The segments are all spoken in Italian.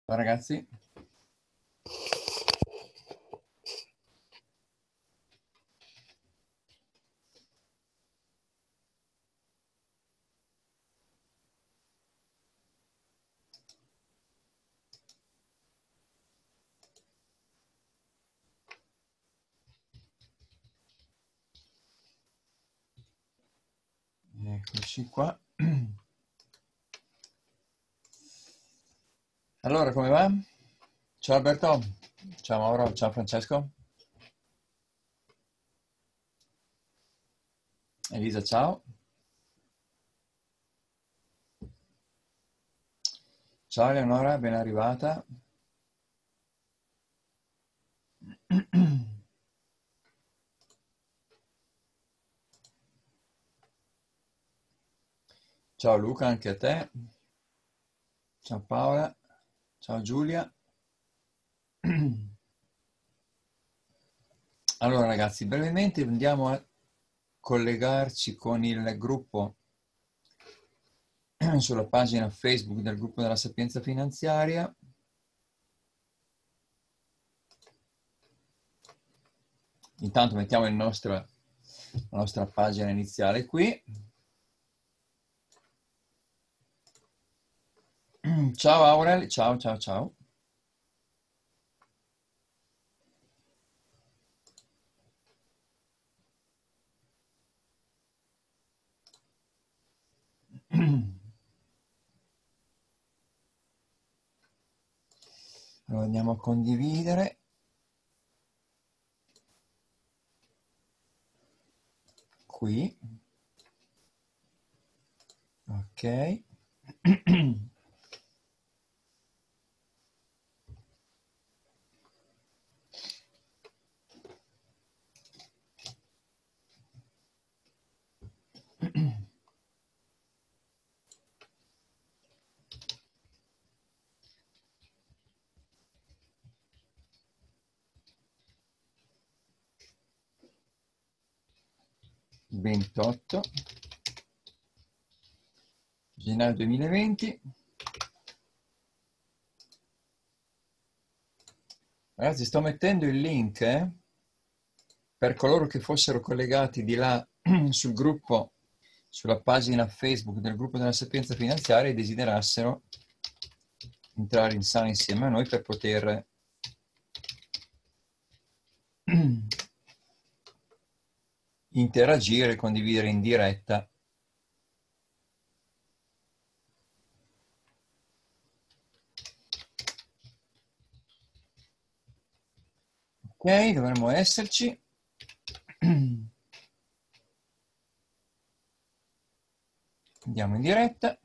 Ciao ragazzi. Eccoci qua. Allora, come va? Ciao Alberto. Ciao Mauro. Ciao Francesco. Elisa, ciao. Ciao Eleonora, ben arrivata. Ciao Luca, anche a te. Ciao Paola. Ciao Giulia. Allora ragazzi, brevemente andiamo a collegarci con il gruppo sulla pagina Facebook del gruppo della Sapienza Finanziaria. Intanto mettiamo la nostra pagina iniziale qui. Ciao Aurel, ciao ciao ciao. Allora andiamo a condividere. Qui. Ok. (28 gennaio 2020). Ragazzi, sto mettendo il link per coloro che fossero collegati di là sul gruppo, sulla pagina Facebook del gruppo della Sapienza Finanziaria e desiderassero entrare in sala insieme a noi per poter interagire e condividere in diretta. Ok, dovremmo esserci. Andiamo in diretta.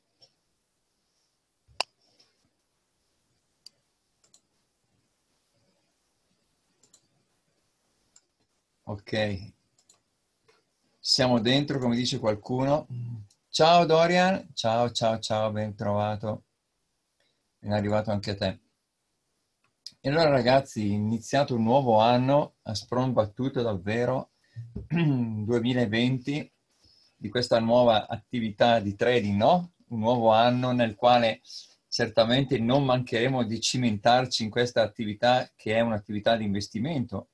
Ok, siamo dentro, come dice qualcuno. Ciao Dorian, ciao ciao ciao, ben trovato. Ben arrivato anche a te. E allora ragazzi, iniziato un nuovo anno, a spron battuto davvero, 2020, di questa nuova attività di trading, no? Un nuovo anno nel quale certamente non mancheremo di cimentarci in questa attività che è un'attività di investimento.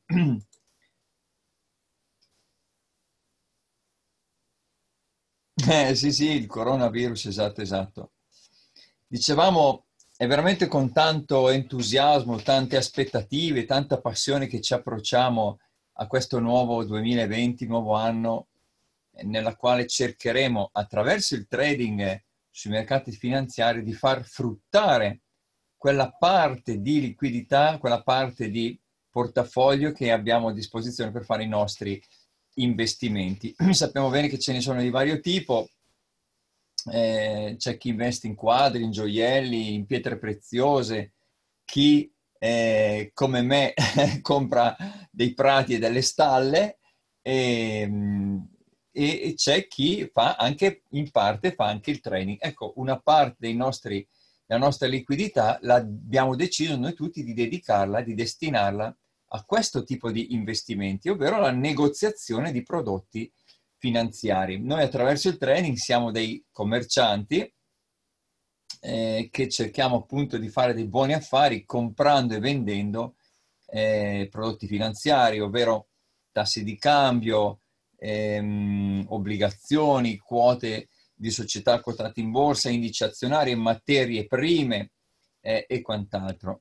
Sì, sì, il coronavirus, esatto, esatto. Dicevamo, è veramente con tanto entusiasmo, tante aspettative, tanta passione che ci approcciamo a questo nuovo 2020, nuovo anno, nella quale cercheremo attraverso il trading sui mercati finanziari di far fruttare quella parte di liquidità, quella parte di portafoglio che abbiamo a disposizione per fare i nostri investimenti. Sappiamo bene che ce ne sono di vario tipo, c'è chi investe in quadri, in gioielli, in pietre preziose, chi come me compra dei prati e delle stalle, e, e c'è chi fa anche, in parte, fa anche il trading. Ecco, una parte della nostra liquidità l'abbiamo deciso noi tutti di dedicarla, di destinarla a questo tipo di investimenti, ovvero la negoziazione di prodotti finanziari. Noi attraverso il trading siamo dei commercianti che cerchiamo appunto di fare dei buoni affari comprando e vendendo prodotti finanziari, ovvero tassi di cambio, obbligazioni, quote di società quotate in borsa, indici azionari, materie prime e quant'altro.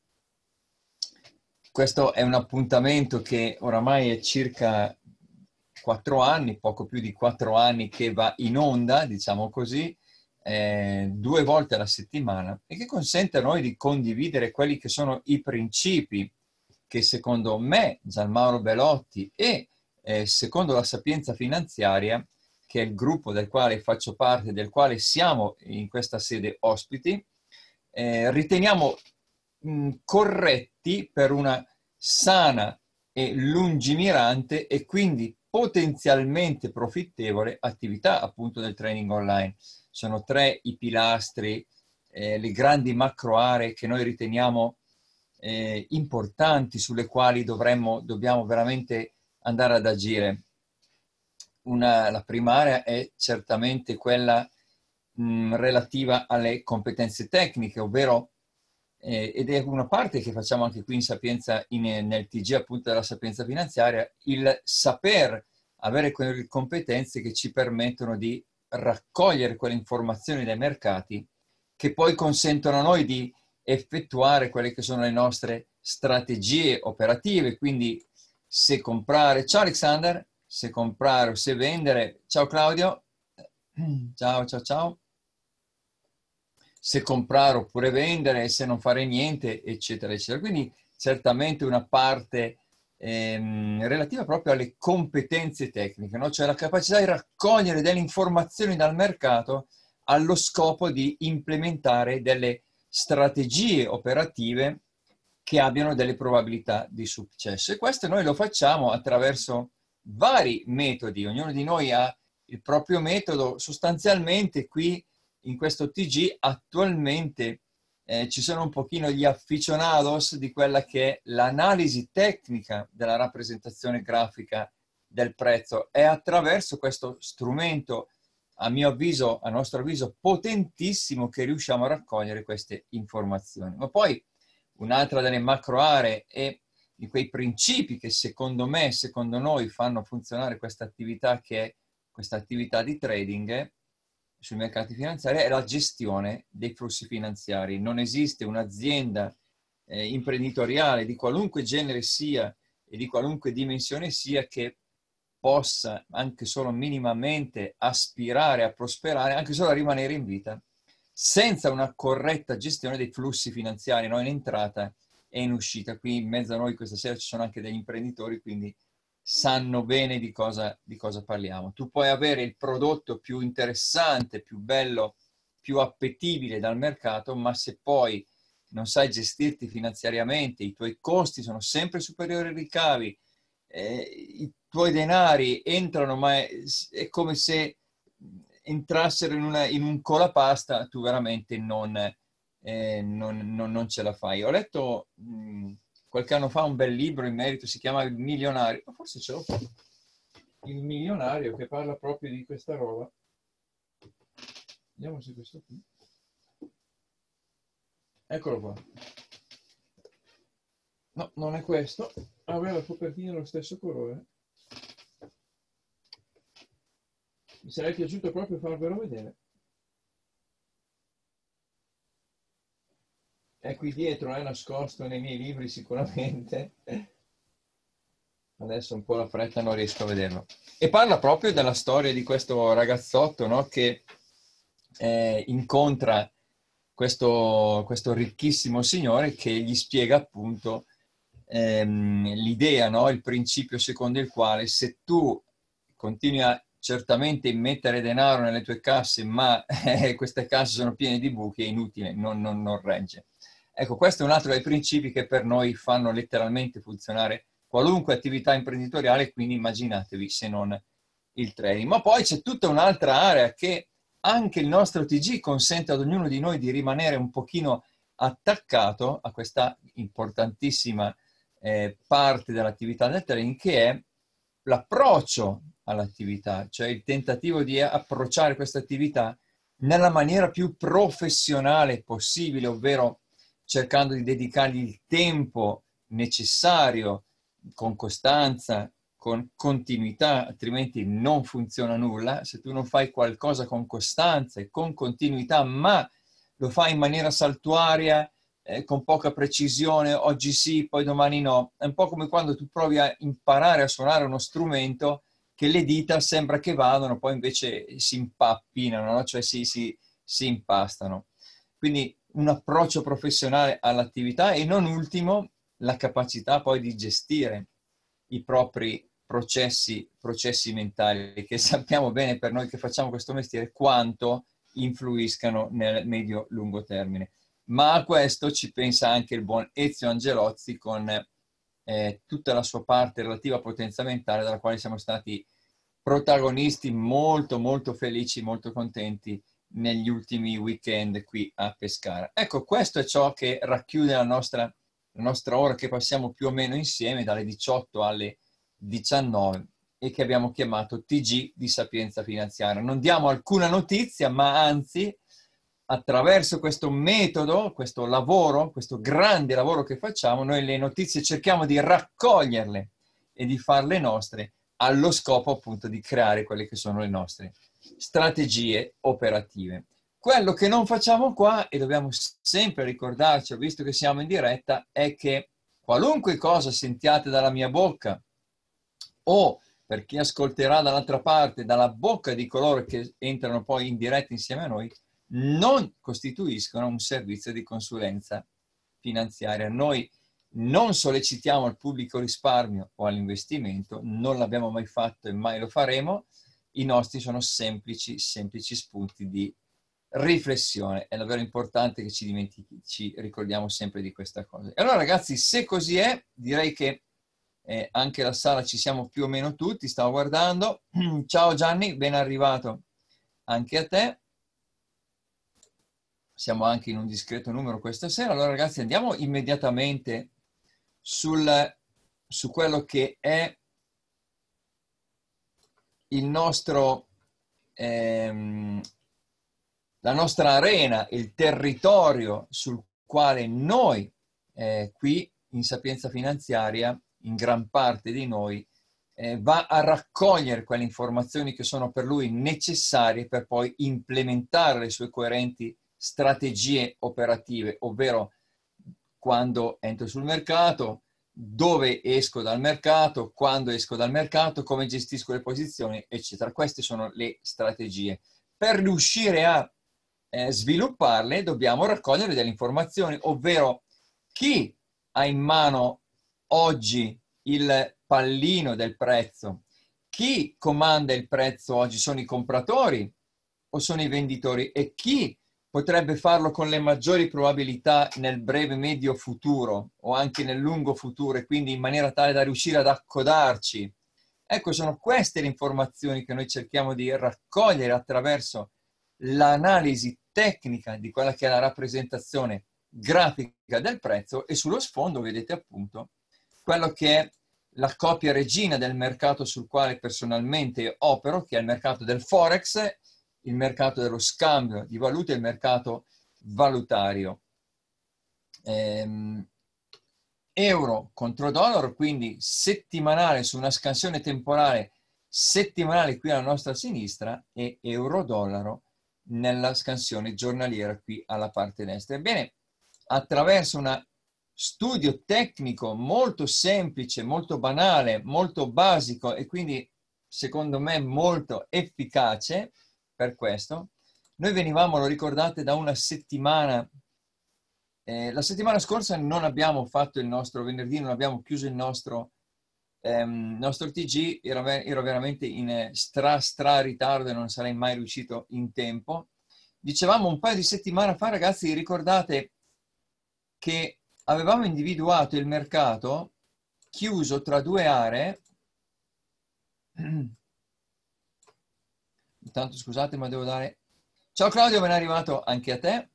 Questo è un appuntamento che oramai è circa 4 anni, poco più di 4 anni che va in onda, diciamo così, 2 volte alla settimana e che consente a noi di condividere quelli che sono i principi che secondo me, Gianmauro Belotti e secondo la Sapienza Finanziaria, che è il gruppo del quale faccio parte, del quale siamo in questa sede ospiti, riteniamo corretti per una sana e lungimirante e quindi potenzialmente profittevole attività appunto del trading online. Sono 3 i pilastri, le grandi macro aree che noi riteniamo importanti, sulle quali dobbiamo veramente andare ad agire. La prima area è certamente quella relativa alle competenze tecniche, ovvero ed è una parte che facciamo anche qui in Sapienza, nel TG appunto della Sapienza Finanziaria, il saper avere quelle competenze che ci permettono di raccogliere quelle informazioni dai mercati che poi consentono a noi di effettuare quelle che sono le nostre strategie operative, quindi se comprare, ciao Alexander, se comprare o se vendere, ciao Claudio, ciao ciao ciao, se comprare oppure vendere, se non fare niente, eccetera, eccetera. Quindi certamente una parte relativa proprio alle competenze tecniche, no? Cioè la capacità di raccogliere delle informazioni dal mercato allo scopo di implementare delle strategie operative che abbiano delle probabilità di successo. E questo noi lo facciamo attraverso vari metodi, ognuno di noi ha il proprio metodo. Sostanzialmente qui in questo TG attualmente ci sono un pochino gli aficionados di quella che è l'analisi tecnica della rappresentazione grafica del prezzo, e attraverso questo strumento, a mio avviso, a nostro avviso, potentissimo, che riusciamo a raccogliere queste informazioni. Ma poi un'altra delle macro aree e di quei principi che secondo me, secondo noi fanno funzionare questa attività, che è questa attività di trading sui mercati finanziari, è la gestione dei flussi finanziari. Non esiste un'azienda imprenditoriale di qualunque genere sia e di qualunque dimensione sia che possa anche solo minimamente aspirare a prosperare, anche solo a rimanere in vita, senza una corretta gestione dei flussi finanziari, no? In entrata e in uscita. Qui in mezzo a noi questa sera ci sono anche degli imprenditori, quindi sanno bene di cosa parliamo. Tu puoi avere il prodotto più interessante, più bello, più appetibile dal mercato, ma se poi non sai gestirti finanziariamente, i tuoi costi sono sempre superiori ai ricavi, i tuoi denari entrano, ma è come se entrassero in un colapasta, tu veramente non ce la fai. Ho letto qualche anno fa un bel libro in merito, si chiama Il Milionario, ma forse ce l'ho qua. Il Milionario, che parla proprio di questa roba. Vediamo se questo qui. Eccolo qua. No, non è questo. Aveva la copertina dello stesso colore. Mi sarebbe piaciuto proprio farvelo vedere. È qui dietro, è nascosto nei miei libri sicuramente. Adesso un po' la fretta non riesco a vederlo. E parla proprio della storia di questo ragazzotto, no? Che incontra questo ricchissimo signore che gli spiega appunto l'idea, no? Il principio secondo il quale se tu continui a certamente mettere denaro nelle tue casse, ma queste casse sono piene di buchi, è inutile, non regge. Ecco, questo è un altro dei principi che per noi fanno letteralmente funzionare qualunque attività imprenditoriale, quindi immaginatevi se non il trading. Ma poi c'è tutta un'altra area che anche il nostro TG consente ad ognuno di noi di rimanere un pochino attaccato a questa importantissima parte dell'attività del trading, che è l'approccio all'attività, cioè il tentativo di approcciare questa attività nella maniera più professionale possibile, ovvero cercando di dedicargli il tempo necessario, con costanza, con continuità, altrimenti non funziona nulla. Se tu non fai qualcosa con costanza e con continuità, ma lo fai in maniera saltuaria, con poca precisione, oggi sì, poi domani no, è un po' come quando tu provi a imparare a suonare uno strumento che le dita sembra che vadano, poi invece si impappinano, no? Cioè si impastano. Quindi un approccio professionale all'attività e non ultimo la capacità poi di gestire i propri processi mentali, che sappiamo bene per noi che facciamo questo mestiere quanto influiscano nel medio-lungo termine. Ma a questo ci pensa anche il buon Ezio Angelozzi con tutta la sua parte relativa a potenza mentale, dalla quale siamo stati protagonisti molto molto felici, molto contenti negli ultimi weekend qui a Pescara. Ecco, questo è ciò che racchiude la nostra ora che passiamo più o meno insieme dalle 18 alle 19 e che abbiamo chiamato TG di Sapienza Finanziaria. Non diamo alcuna notizia, ma anzi, attraverso questo metodo, questo lavoro, questo grande lavoro che facciamo, noi le notizie cerchiamo di raccoglierle e di farle nostre allo scopo appunto di creare quelle che sono le nostre strategie operative. Quello che non facciamo qua, e dobbiamo sempre ricordarci, visto che siamo in diretta, è che qualunque cosa sentiate dalla mia bocca o per chi ascolterà dall'altra parte, dalla bocca di coloro che entrano poi in diretta insieme a noi, non costituiscono un servizio di consulenza finanziaria. Noi non sollecitiamo al pubblico risparmio o all'investimento, non l'abbiamo mai fatto e mai lo faremo. I nostri sono semplici spunti di riflessione. È davvero importante che ci ricordiamo sempre di questa cosa. E allora ragazzi, se così è, direi che anche la sala ci siamo più o meno tutti, stavo guardando. Ciao Gianni, ben arrivato anche a te. Siamo anche in un discreto numero questa sera. Allora ragazzi, andiamo immediatamente su quello che è il nostro, la nostra arena, il territorio sul quale noi qui in Sapienza Finanziaria, in gran parte di noi, va a raccogliere quelle informazioni che sono per lui necessarie per poi implementare le sue coerenti strategie operative, ovvero quando entro sul mercato, dove esco dal mercato, quando esco dal mercato, come gestisco le posizioni, eccetera. Queste sono le strategie. Per riuscire a svilupparle dobbiamo raccogliere delle informazioni, ovvero chi ha in mano oggi il pallino del prezzo, chi comanda il prezzo oggi, sono i compratori o sono i venditori, e chi potrebbe farlo con le maggiori probabilità nel breve medio futuro o anche nel lungo futuro, e quindi in maniera tale da riuscire ad accodarci. Ecco, sono queste le informazioni che noi cerchiamo di raccogliere attraverso l'analisi tecnica di quella che è la rappresentazione grafica del prezzo, e sullo sfondo vedete appunto quello che è la copia regina del mercato sul quale personalmente opero, che è il mercato del Forex, il mercato dello scambio di valute e il mercato valutario. Euro contro dollaro, quindi settimanale su una scansione temporale settimanale qui alla nostra sinistra, e euro-dollaro nella scansione giornaliera qui alla parte destra. Ebbene, attraverso uno studio tecnico molto semplice, molto banale, molto basico e quindi secondo me molto efficace per questo, noi venivamo, lo ricordate, da una settimana. La settimana scorsa non abbiamo fatto il nostro venerdì, non abbiamo chiuso il nostro TG, ero veramente in stra ritardo e non sarei mai riuscito in tempo. Dicevamo un paio di settimane fa, ragazzi, ricordate che avevamo individuato il mercato chiuso tra due aree. Intanto scusate, ma devo dare... Ciao Claudio, ben arrivato anche a te.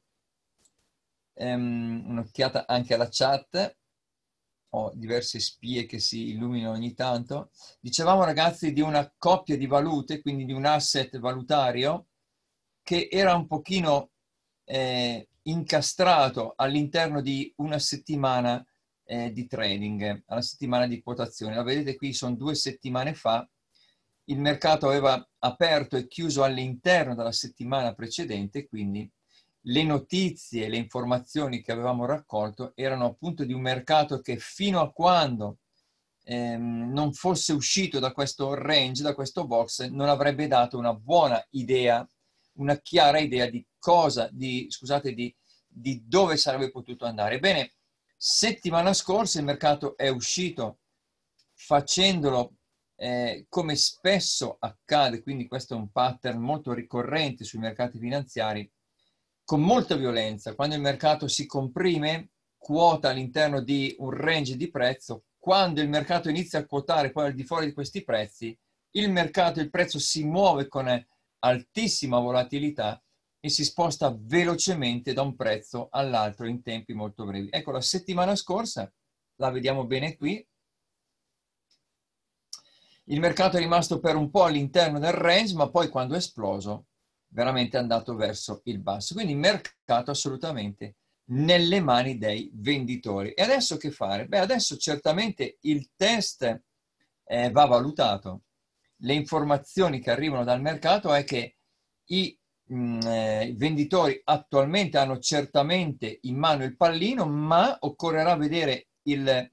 Un'occhiata anche alla chat. Ho diverse spie che si illuminano ogni tanto. Dicevamo ragazzi di una coppia di valute, quindi di un asset valutario che era un pochino incastrato all'interno di una settimana di trading, alla settimana di quotazione. La vedete qui, sono 2 settimane fa, il mercato aveva aperto e chiuso all'interno della settimana precedente, quindi le notizie e le informazioni che avevamo raccolto erano appunto di un mercato che fino a quando non fosse uscito da questo range, da questo box, non avrebbe dato una buona idea, una chiara idea di cosa, scusate, di dove sarebbe potuto andare. Bene, settimana scorsa il mercato è uscito facendolo come spesso accade, quindi questo è un pattern molto ricorrente sui mercati finanziari, con molta violenza. Quando il mercato si comprime, quota all'interno di un range di prezzo. Quando il mercato inizia a quotare poi al di fuori di questi prezzi, il prezzo si muove con altissima volatilità e si sposta velocemente da un prezzo all'altro in tempi molto brevi. Ecco, la settimana scorsa, la vediamo bene qui, il mercato è rimasto per un po' all'interno del range, ma poi quando è esploso, veramente è andato verso il basso. Quindi il mercato assolutamente nelle mani dei venditori. E adesso che fare? Beh, adesso certamente il test va valutato. Le informazioni che arrivano dal mercato è che i venditori attualmente hanno certamente in mano il pallino, ma occorrerà vedere il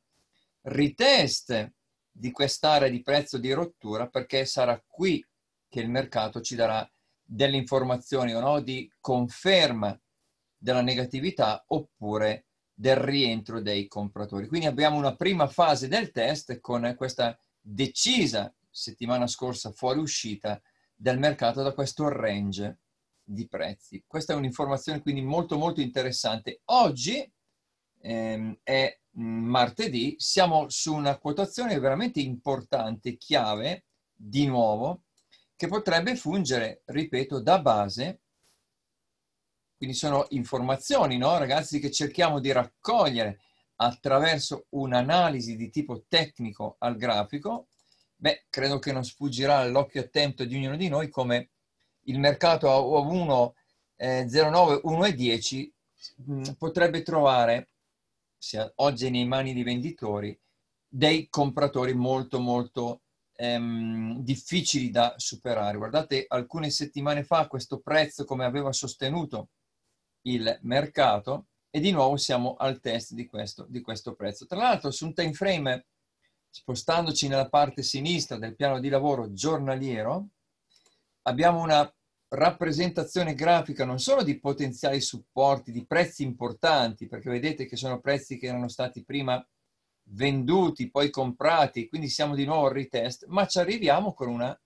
retest di quest'area di prezzo di rottura, perché sarà qui che il mercato ci darà delle informazioni o no, di conferma della negatività oppure del rientro dei compratori. Quindi abbiamo una prima fase del test con questa decisa settimana scorsa fuoriuscita del mercato da questo range di prezzi. Questa è un'informazione quindi molto molto interessante. Oggi è martedì, siamo su una quotazione veramente importante, chiave, di nuovo, che potrebbe fungere, ripeto, da base. Quindi sono informazioni, no, ragazzi, che cerchiamo di raccogliere attraverso un'analisi di tipo tecnico al grafico. Beh, credo che non sfuggirà all'occhio attento di ognuno di noi come il mercato a 1,09, 1,10 potrebbe trovare, se oggi è nei mani di venditori, dei compratori molto molto difficili da superare. Guardate, alcune settimane fa questo prezzo come aveva sostenuto il mercato e di nuovo siamo al test di questo prezzo. Tra l'altro su un time frame, spostandoci nella parte sinistra del piano di lavoro giornaliero, abbiamo una rappresentazione grafica non solo di potenziali supporti, di prezzi importanti, perché vedete che sono prezzi che erano stati prima venduti, poi comprati, quindi siamo di nuovo al retest, ma ci arriviamo con una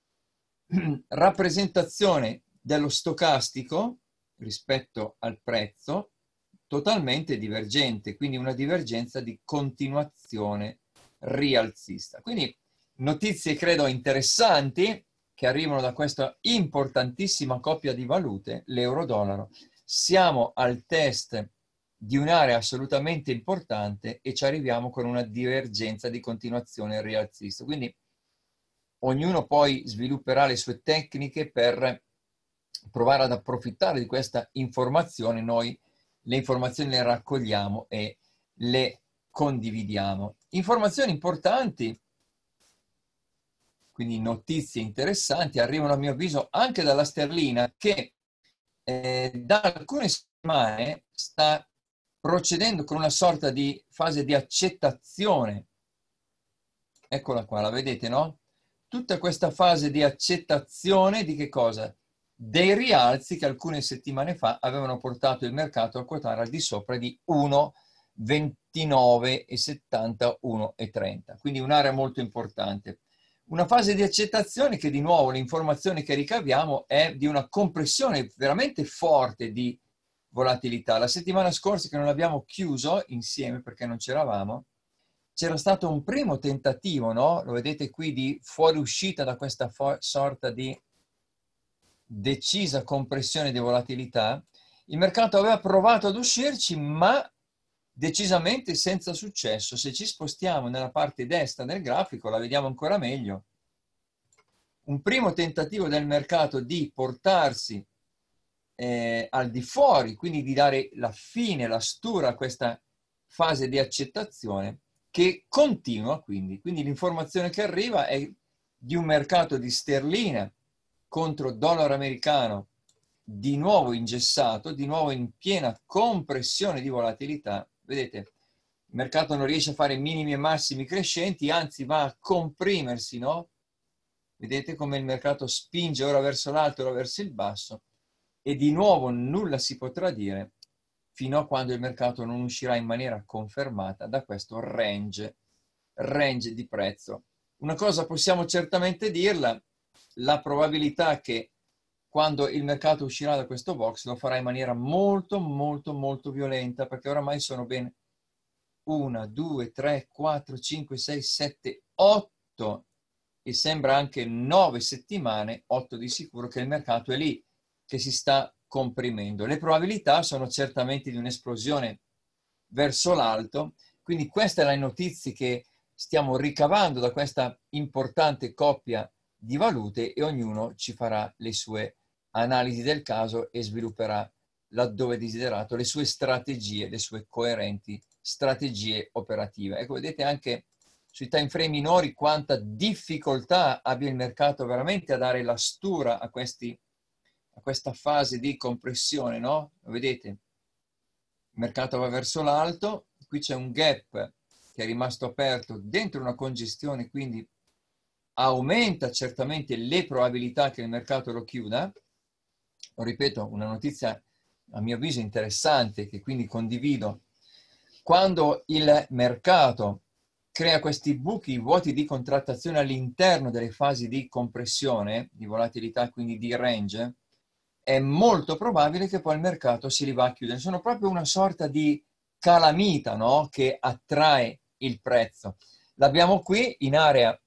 rappresentazione dello stocastico rispetto al prezzo totalmente divergente, quindi una divergenza di continuazione rialzista. Quindi notizie credo interessanti che arrivano da questa importantissima coppia di valute, l'euro-dollaro. Siamo al test di un'area assolutamente importante e ci arriviamo con una divergenza di continuazione rialzista. Quindi ognuno poi svilupperà le sue tecniche per provare ad approfittare di questa informazione. Noi le informazioni le raccogliamo e le condividiamo. Informazioni importanti, quindi notizie interessanti, arrivano a mio avviso anche dalla sterlina che da alcune settimane sta procedendo con una sorta di fase di accettazione. Eccola qua, la vedete, no? Tutta questa fase di accettazione di che cosa? Dei rialzi che alcune settimane fa avevano portato il mercato a quotare al di sopra di 1,29,70, 1,30. Quindi un'area molto importante. Una fase di accettazione che di nuovo l'informazione che ricaviamo è di una compressione veramente forte di volatilità. La settimana scorsa che non abbiamo chiuso insieme perché non c'eravamo, c'era stato un primo tentativo, no? Lo vedete qui, di fuoriuscita da questa sorta di decisa compressione di volatilità. Il mercato aveva provato ad uscirci, ma decisamente senza successo. Se ci spostiamo nella parte destra del grafico, la vediamo ancora meglio. Un primo tentativo del mercato di portarsi al di fuori, quindi di dare la fine, la stura a questa fase di accettazione che continua quindi. Quindi l'informazione che arriva è di un mercato di sterlina contro dollaro americano di nuovo ingessato, di nuovo in piena compressione di volatilità. Vedete, il mercato non riesce a fare minimi e massimi crescenti, anzi va a comprimersi, no? Vedete come il mercato spinge ora verso l'alto, ora verso il basso, e di nuovo nulla si potrà dire fino a quando il mercato non uscirà in maniera confermata da questo range di prezzo. Una cosa possiamo certamente dirla, la probabilità che quando il mercato uscirà da questo box lo farà in maniera molto molto molto violenta, perché oramai sono ben 1, 2, 3, 4, 5, 6, 7, 8 e sembra anche 9 settimane, 8 di sicuro, che il mercato è lì, che si sta comprimendo. Le probabilità sono certamente di un'esplosione verso l'alto, quindi questa è la notizia che stiamo ricavando da questa importante coppia di valute e ognuno ci farà le sue analisi del caso e svilupperà laddove desiderato le sue strategie, le sue coerenti strategie operative. Ecco, vedete anche sui time frame minori quanta difficoltà abbia il mercato veramente a dare la stura a questa fase di compressione, no? Vedete? Il mercato va verso l'alto, qui c'è un gap che è rimasto aperto dentro una congestione, quindi aumenta certamente le probabilità che il mercato lo chiuda. Lo ripeto, una notizia a mio avviso interessante che quindi condivido. Quando il mercato crea questi buchi, vuoti di contrattazione all'interno delle fasi di compressione, di volatilità, quindi di range, è molto probabile che poi il mercato si va a chiudere. Sono proprio una sorta di calamita, no? Che attrae il prezzo. L'abbiamo qui in area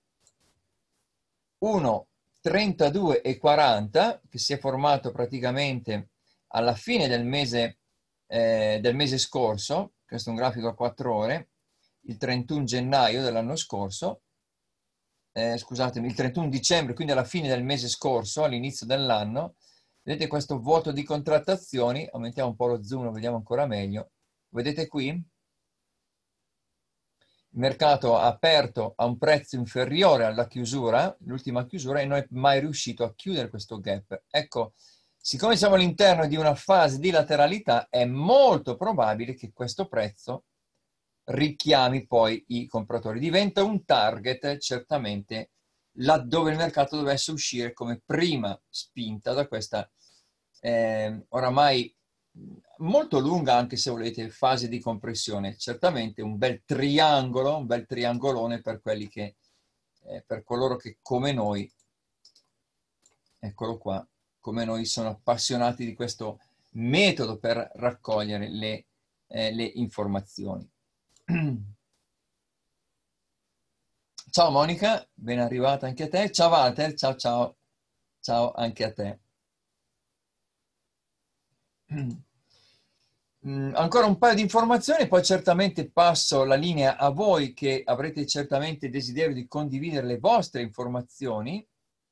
1,32,40 che si è formato praticamente alla fine del mese scorso. Questo è un grafico a 4 ore, il 31 gennaio dell'anno scorso, scusatemi, il 31 dicembre, quindi alla fine del mese scorso, all'inizio dell'anno. Vedete questo vuoto di contrattazioni, aumentiamo un po' lo zoom, lo vediamo ancora meglio. Vedete qui? Il mercato ha aperto a un prezzo inferiore alla chiusura, l'ultima chiusura, e non è mai riuscito a chiudere questo gap. Ecco, siccome siamo all'interno di una fase di lateralità, è molto probabile che questo prezzo richiami poi i compratori. Diventa un target certamente laddove il mercato dovesse uscire come prima spinta da questa oramai molto lunga, anche se volete, fase di compressione. Certamente un bel triangolo, un bel triangolone per quelli che, per coloro che come noi, eccolo qua, come noi sono appassionati di questo metodo per raccogliere le informazioni. Ciao Monica, ben arrivata anche a te. Ciao Walter, ciao ciao, ciao anche a te. Ancora un paio di informazioni, poi certamente passo la linea a voi che avrete certamente desiderio di condividere le vostre informazioni.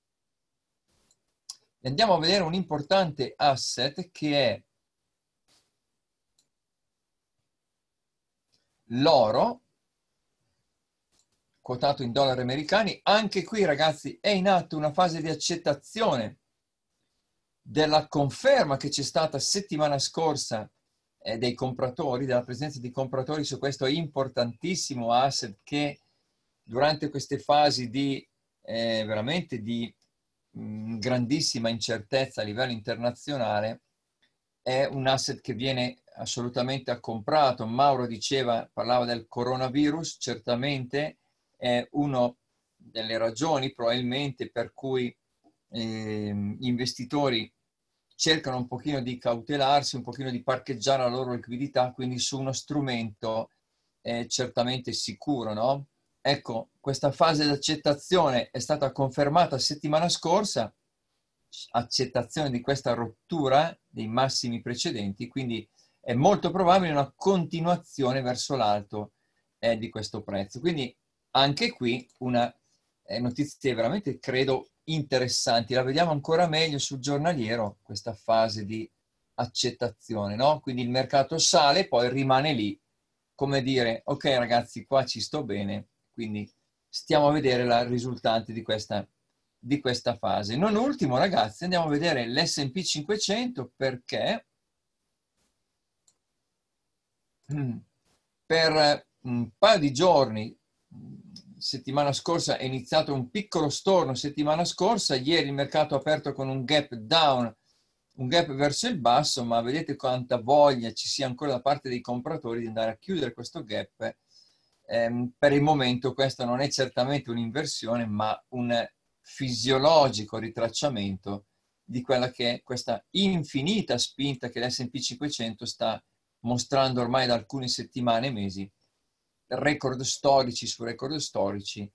Andiamo a vedere un importante asset che è l'oro, quotato in dollari americani. Anche qui, ragazzi, è in atto una fase di accettazione della conferma che c'è stata settimana scorsa dei compratori, della presenza di compratori su questo importantissimo asset che durante queste fasi di veramente di grandissima incertezza a livello internazionale è un asset che viene assolutamente comprato. Mauro parlava del coronavirus, certamente è una delle ragioni probabilmente per cui gli investitori cercano un pochino di cautelarsi, un pochino di parcheggiare la loro liquidità, quindi su uno strumento certamente sicuro, no? Ecco, questa fase di accettazione è stata confermata settimana scorsa, accettazione di questa rottura dei massimi precedenti, quindi è molto probabile una continuazione verso l'alto di questo prezzo. Quindi anche qui una notizia veramente, credo, interessanti. La vediamo ancora meglio sul giornaliero, questa fase di accettazione, no? Quindi il mercato sale, poi rimane lì, come dire, ok ragazzi, qua ci sto bene, quindi stiamo a vedere la risultante di questa fase. Non ultimo, ragazzi, andiamo a vedere l'S&P 500 perché per un paio di giorni, settimana scorsa è iniziato un piccolo storno, settimana scorsa, ieri il mercato ha aperto con un gap down, un gap verso il basso, ma vedete quanta voglia ci sia ancora da parte dei compratori di andare a chiudere questo gap. Per il momento questa non è certamente un'inversione, ma un fisiologico ritracciamento di quella che è questa infinita spinta che l'S&P 500 sta mostrando ormai da alcune settimane e mesi, record storici su record storici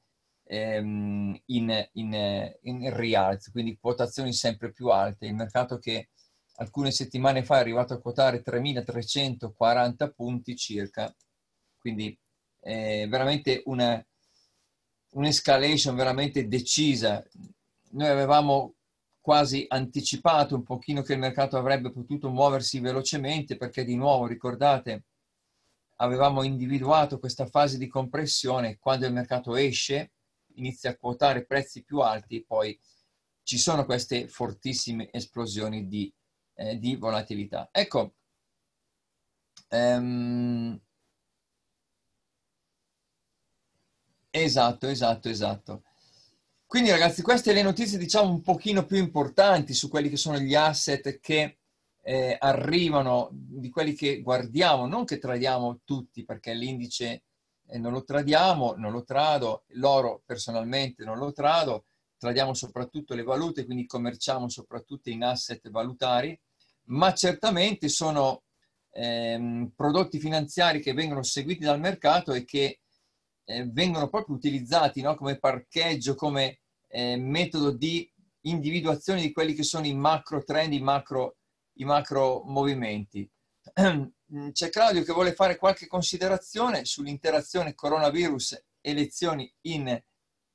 in rialzo, quindi quotazioni sempre più alte. Il mercato che alcune settimane fa è arrivato a quotare 3.340 punti circa, quindi veramente un'escalation veramente decisa. Noi avevamo quasi anticipato un pochino che il mercato avrebbe potuto muoversi velocemente perché di nuovo, ricordate, avevamo individuato questa fase di compressione, quando il mercato esce, inizia a quotare prezzi più alti, poi ci sono queste fortissime esplosioni di volatilità. Ecco, esatto. Quindi ragazzi, queste le notizie diciamo un pochino più importanti su quelli che sono gli asset che arrivano, di quelli che guardiamo, non che tradiamo tutti, perché l'indice non lo tradiamo, non lo trado, l'oro personalmente non lo trado, tradiamo soprattutto le valute, quindi commerciamo soprattutto in asset valutari, ma certamente sono prodotti finanziari che vengono seguiti dal mercato e che vengono proprio utilizzati, no? Come parcheggio, come metodo di individuazione di quelli che sono i macro trend, i macro movimenti. C'è Claudio che vuole fare qualche considerazione sull'interazione coronavirus elezioni in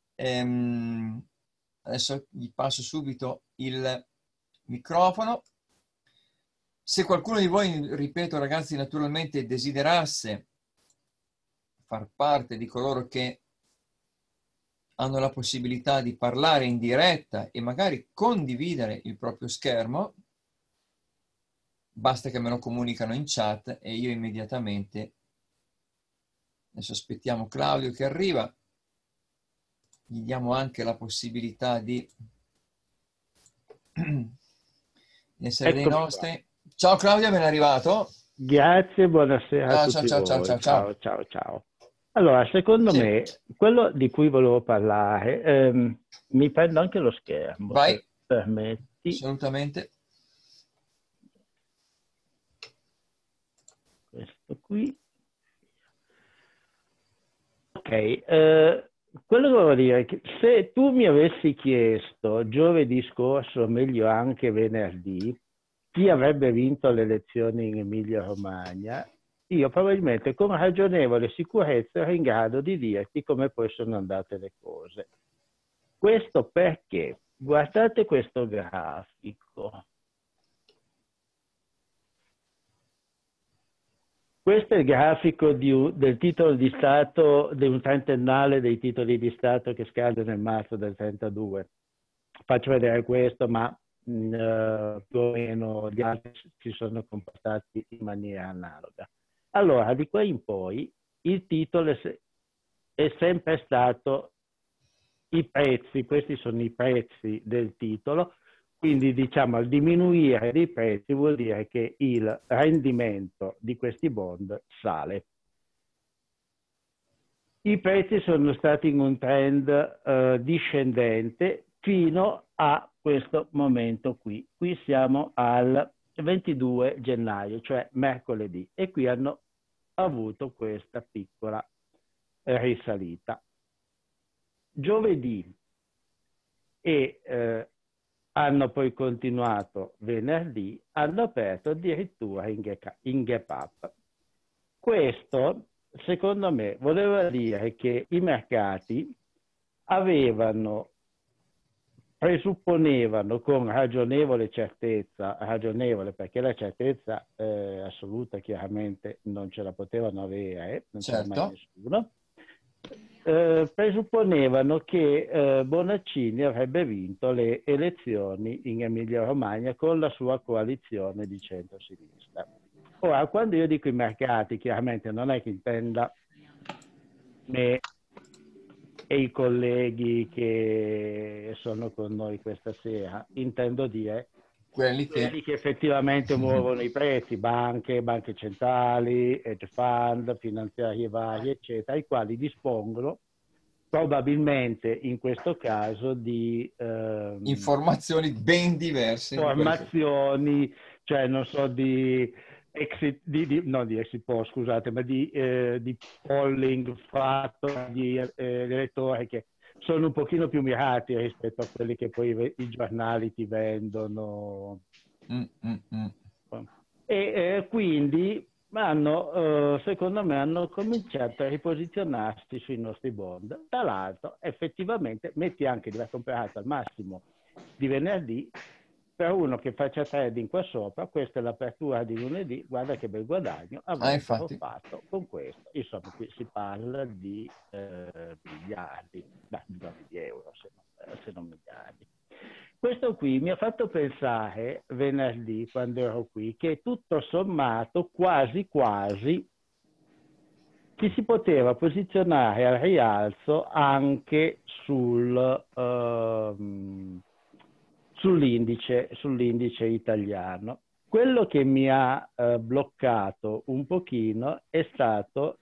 adesso gli passo subito il microfono. Se qualcuno di voi, ripeto ragazzi, naturalmente desiderasse far parte di coloro che hanno la possibilità di parlare in diretta e magari condividere il proprio schermo, basta che me lo comunicano in chat e io immediatamente, adesso aspettiamo Claudio che arriva, gli diamo anche la possibilità di essere dei nostri. Ciao Claudio, ben arrivato. Grazie, buonasera a Ciao, tutti ciao, ciao, voi. ciao, ciao. Ciao. Allora, secondo Sì, me, quello di cui volevo parlare, mi prendo anche lo schermo, vai, se permetti. assolutamente. Questo qui. Ok, quello che volevo dire è che se tu mi avessi chiesto giovedì scorso, o meglio anche venerdì, chi avrebbe vinto le elezioni in Emilia-Romagna, io probabilmente con ragionevole sicurezza ero in grado di dirti come poi sono andate le cose. Questo perché, guardate questo grafico. Questo è il grafico del titolo di Stato, di un trentennale dei titoli di Stato che scade nel marzo del 32. Faccio vedere questo, ma più o meno gli altri si sono comportati in maniera analoga. Allora, di qua in poi, il titolo è sempre stato i prezzi, questi sono i prezzi del titolo, quindi diciamo al diminuire dei prezzi vuol dire che il rendimento di questi bond sale. I prezzi sono stati in un trend discendente fino a questo momento qui. Qui siamo al 22 gennaio, cioè mercoledì, e qui hanno avuto questa piccola risalita. Giovedì e hanno poi continuato venerdì, hanno aperto addirittura in gap up. Questo, secondo me, voleva dire che i mercati avevano presupponevano con ragionevole certezza, ragionevole perché la certezza assoluta chiaramente non ce la potevano avere, non ce l'ha mai certo. nessuno, presupponevano che Bonaccini avrebbe vinto le elezioni in Emilia-Romagna con la sua coalizione di centro-sinistra. Ora, quando io dico i mercati, chiaramente non è che intenda me e i colleghi che sono con noi questa sera, intendo dire Quelli quelli che... che effettivamente muovono i prezzi, banche, banche centrali, hedge fund, finanziarie varie, eccetera, i quali dispongono probabilmente in questo caso di Informazioni ben diverse di quelle che... formazioni, cioè non so, di exit, no, di exit poll, scusate, ma di polling fatto di elettori che sono un pochino più mirati rispetto a quelli che poi i giornali ti vendono. Quindi secondo me hanno cominciato a riposizionarsi sui nostri bond. Tra l'altro, effettivamente, metti anche di aver comprato al massimo di venerdì, per uno che faccia trading qua sopra, questa è l'apertura di lunedì, guarda che bel guadagno avrebbero infatti. fatto con questo. Insomma, qui si parla di miliardi, milioni di euro, se non miliardi. Questo qui mi ha fatto pensare venerdì, quando ero qui, che tutto sommato, quasi quasi, ci si poteva posizionare al rialzo anche sull'indice italiano. Quello che mi ha bloccato un pochino è stato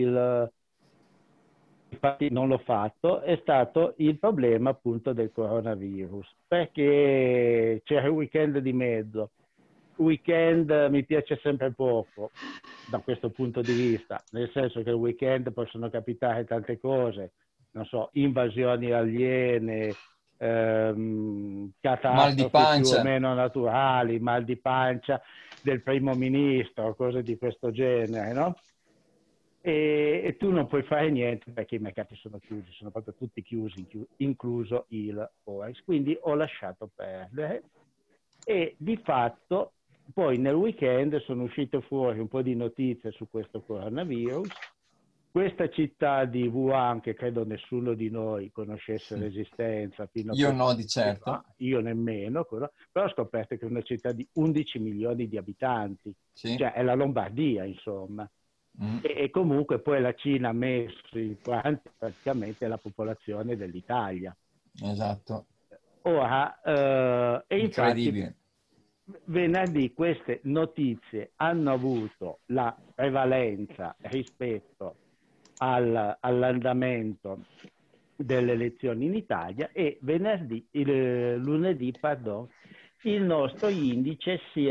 infatti non l'ho fatto, è stato il problema appunto del coronavirus, perché c'era il weekend di mezzo. Weekend mi piace sempre poco da questo punto di vista, nel senso che il weekend possono capitare tante cose, non so, invasioni aliene, Mal di catastrofi più o pancia. meno naturali, mal di pancia del primo ministro, cose di questo genere, no? E tu non puoi fare niente perché i mercati sono chiusi, sono proprio tutti chiusi, incluso il Forex. Quindi ho lasciato perdere e di fatto poi nel weekend sono uscite fuori un po' di notizie su questo coronavirus. Questa città di Wuhan, che credo nessuno di noi conoscesse l'esistenza fino a Io poco no, di tempo certo. fa, io nemmeno, però ho scoperto che è una città di 11 milioni di abitanti, Sì. cioè è la Lombardia, insomma. Mm. E comunque poi la Cina ha messo in 40 praticamente la popolazione dell'Italia. Esatto. Ora, e infatti Incredibile. venerdì queste notizie hanno avuto la prevalenza rispetto all'andamento delle elezioni in Italia e lunedì, pardon, il nostro indice si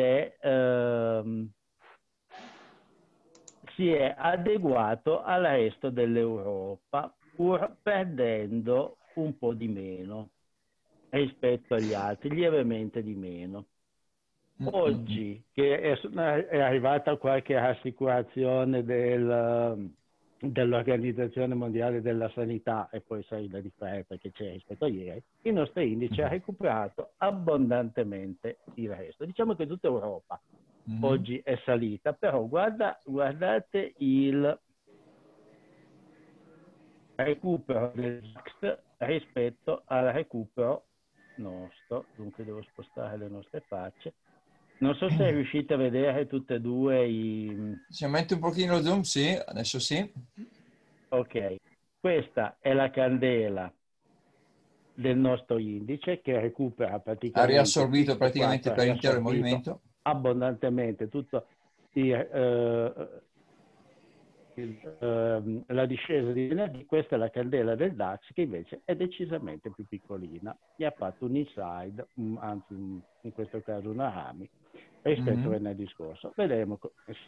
è adeguato al resto dell'Europa, pur perdendo un po' di meno rispetto agli altri, lievemente di meno. Oggi, che è arrivata qualche rassicurazione dell'Organizzazione Mondiale della Sanità, e poi sai la differenza che c'è rispetto a ieri, il nostro indice ha recuperato abbondantemente il resto. Diciamo che tutta Europa oggi è salita, però guardate il recupero del DAX rispetto al recupero nostro, dunque devo spostare le nostre facce. Non so se riuscite a vedere tutte e due Se metti un pochino lo zoom, sì, adesso sì. Ok, questa è la candela del nostro indice che recupera Ha praticamente riassorbito tutto quanto, praticamente ha per l'intero riassorbito movimento. abbondantemente tutto la discesa di venerdì. Questa è la candela del DAX che invece è decisamente più piccolina e ha fatto un inside, anzi in questo caso una rami, rispetto a venerdì scorso. Vedremo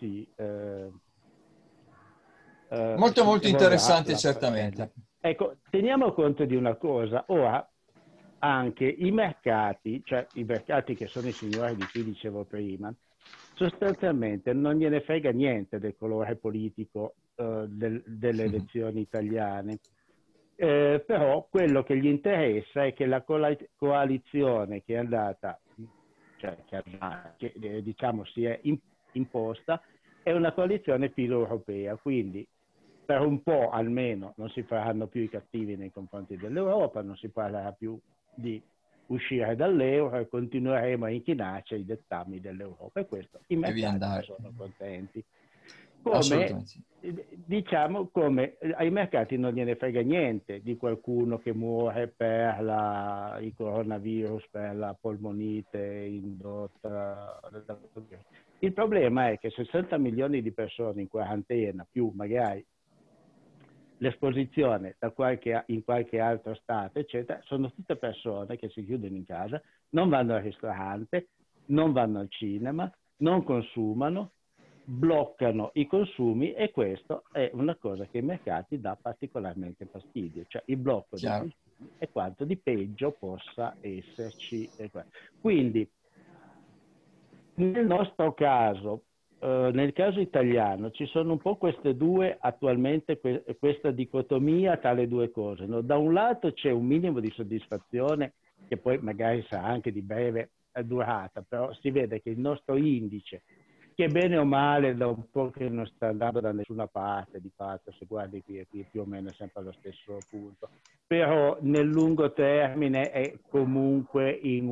Molto si molto evolverà interessante la faccenda. certamente. Ecco, teniamo conto di una cosa. Ora, anche i mercati, cioè i mercati che sono i signori di cui dicevo prima, sostanzialmente non gliene frega niente del colore politico delle elezioni italiane. Però quello che gli interessa è che la coalizione che è andata, cioè che diciamo si è imposta, è una coalizione filo-europea, quindi per un po' almeno non si faranno più i cattivi nei confronti dell'Europa, non si parlerà più di uscire dall'euro e continueremo a inchinarci ai dettami dell'Europa, e questo i mercati sono contenti. Come, Assolutamente. diciamo, come ai mercati non gliene frega niente di qualcuno che muore per il coronavirus, per la polmonite indotta. Il problema è che 60 milioni di persone in quarantena, più magari l'esposizione in qualche altro stato, eccetera, sono tutte persone che si chiudono in casa, non vanno al ristorante, non vanno al cinema, non consumano, bloccano i consumi, e questo è una cosa che ai mercati dà particolarmente fastidio. Cioè il blocco dei consumi è quanto di peggio possa esserci. Quindi nel nostro caso, nel caso italiano, ci sono un po' queste due, attualmente questa dicotomia tra le due cose, no? Da un lato c'è un minimo di soddisfazione, che poi magari sarà anche di breve durata, però si vede che il nostro indice, che bene o male da un po' che non sta andando da nessuna parte, di fatto, se guardi qui più o meno è sempre allo stesso punto, però nel lungo termine è comunque in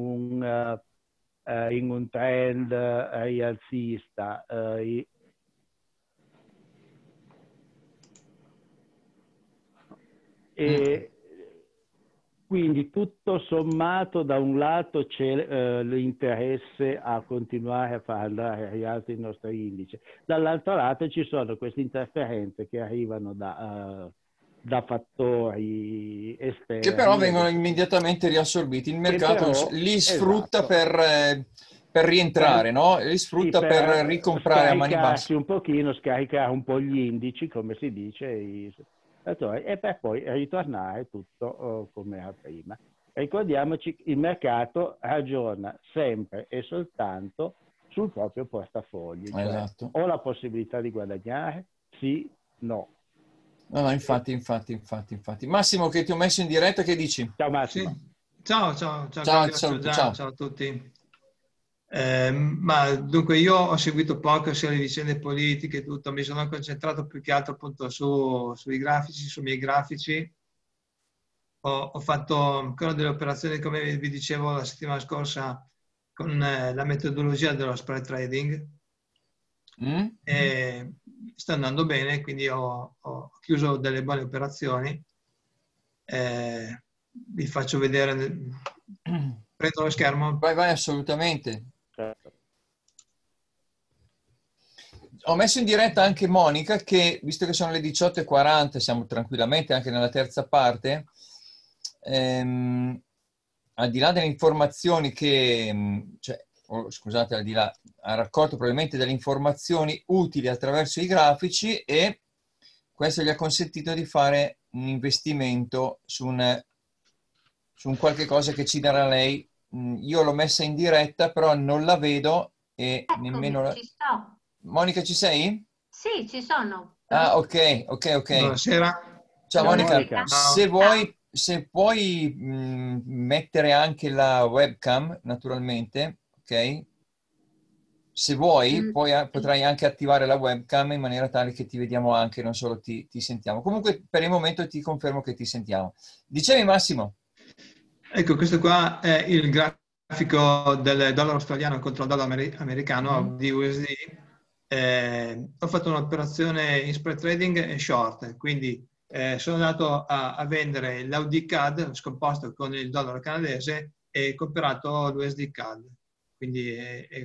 un trend rialzista. E quindi tutto sommato da un lato c'è l'interesse a continuare a far andare a rialzo il nostro indice, dall'altro lato ci sono queste interferenze che arrivano da fattori esterni. Che però vengono immediatamente riassorbiti. Il mercato però, li sfrutta per rientrare, no? Li sfrutta Sì, per ricomprare a mani basse. un pochino, scaricare un po' gli indici, come si dice, e per poi ritornare tutto come era prima. Ricordiamoci, il mercato ragiona sempre e soltanto sul proprio portafoglio, cioè Esatto. ho la possibilità di guadagnare? Sì, no. No, infatti. Massimo, che ti ho messo in diretta, che dici? Ciao Massimo. Sì. Ciao Ciao, Claudio, ciao. ciao a tutti. Ma dunque io ho seguito poco sia le vicende politiche e tutto, mi sono concentrato più che altro appunto sui grafici, sui miei grafici. Ho fatto ancora delle operazioni, come vi dicevo la settimana scorsa, con la metodologia dello spread trading. E sta andando bene, quindi ho chiuso delle buone operazioni. Vi faccio vedere, prendo lo schermo. Vai, assolutamente. Certo. Ho messo in diretta anche Monica, che visto che sono le 18:40, siamo tranquillamente anche nella terza parte, al di là delle informazioni scusate, al di là, ha raccolto probabilmente delle informazioni utili attraverso i grafici, e questo gli ha consentito di fare un investimento su un qualche cosa che ci darà lei. Io l'ho messa in diretta, però non la vedo e Eccomi, nemmeno ci sto. Monica, ci sei? Sì, ci sono. Ah, ok. Buonasera. Ciao Monica, Ciao. se puoi mettere anche la webcam, naturalmente, ok? Se vuoi, potrai anche attivare la webcam in maniera tale che ti vediamo anche, non solo ti sentiamo. Comunque, per il momento ti confermo che ti sentiamo. Dicevi, Massimo? Ecco, questo qua è il grafico del dollaro australiano contro il dollaro americano di USD. Ho fatto un'operazione in spread trading e short, quindi sono andato a vendere l'AUD CAD scomposto con il dollaro canadese e comprato l'USD CAD. Quindi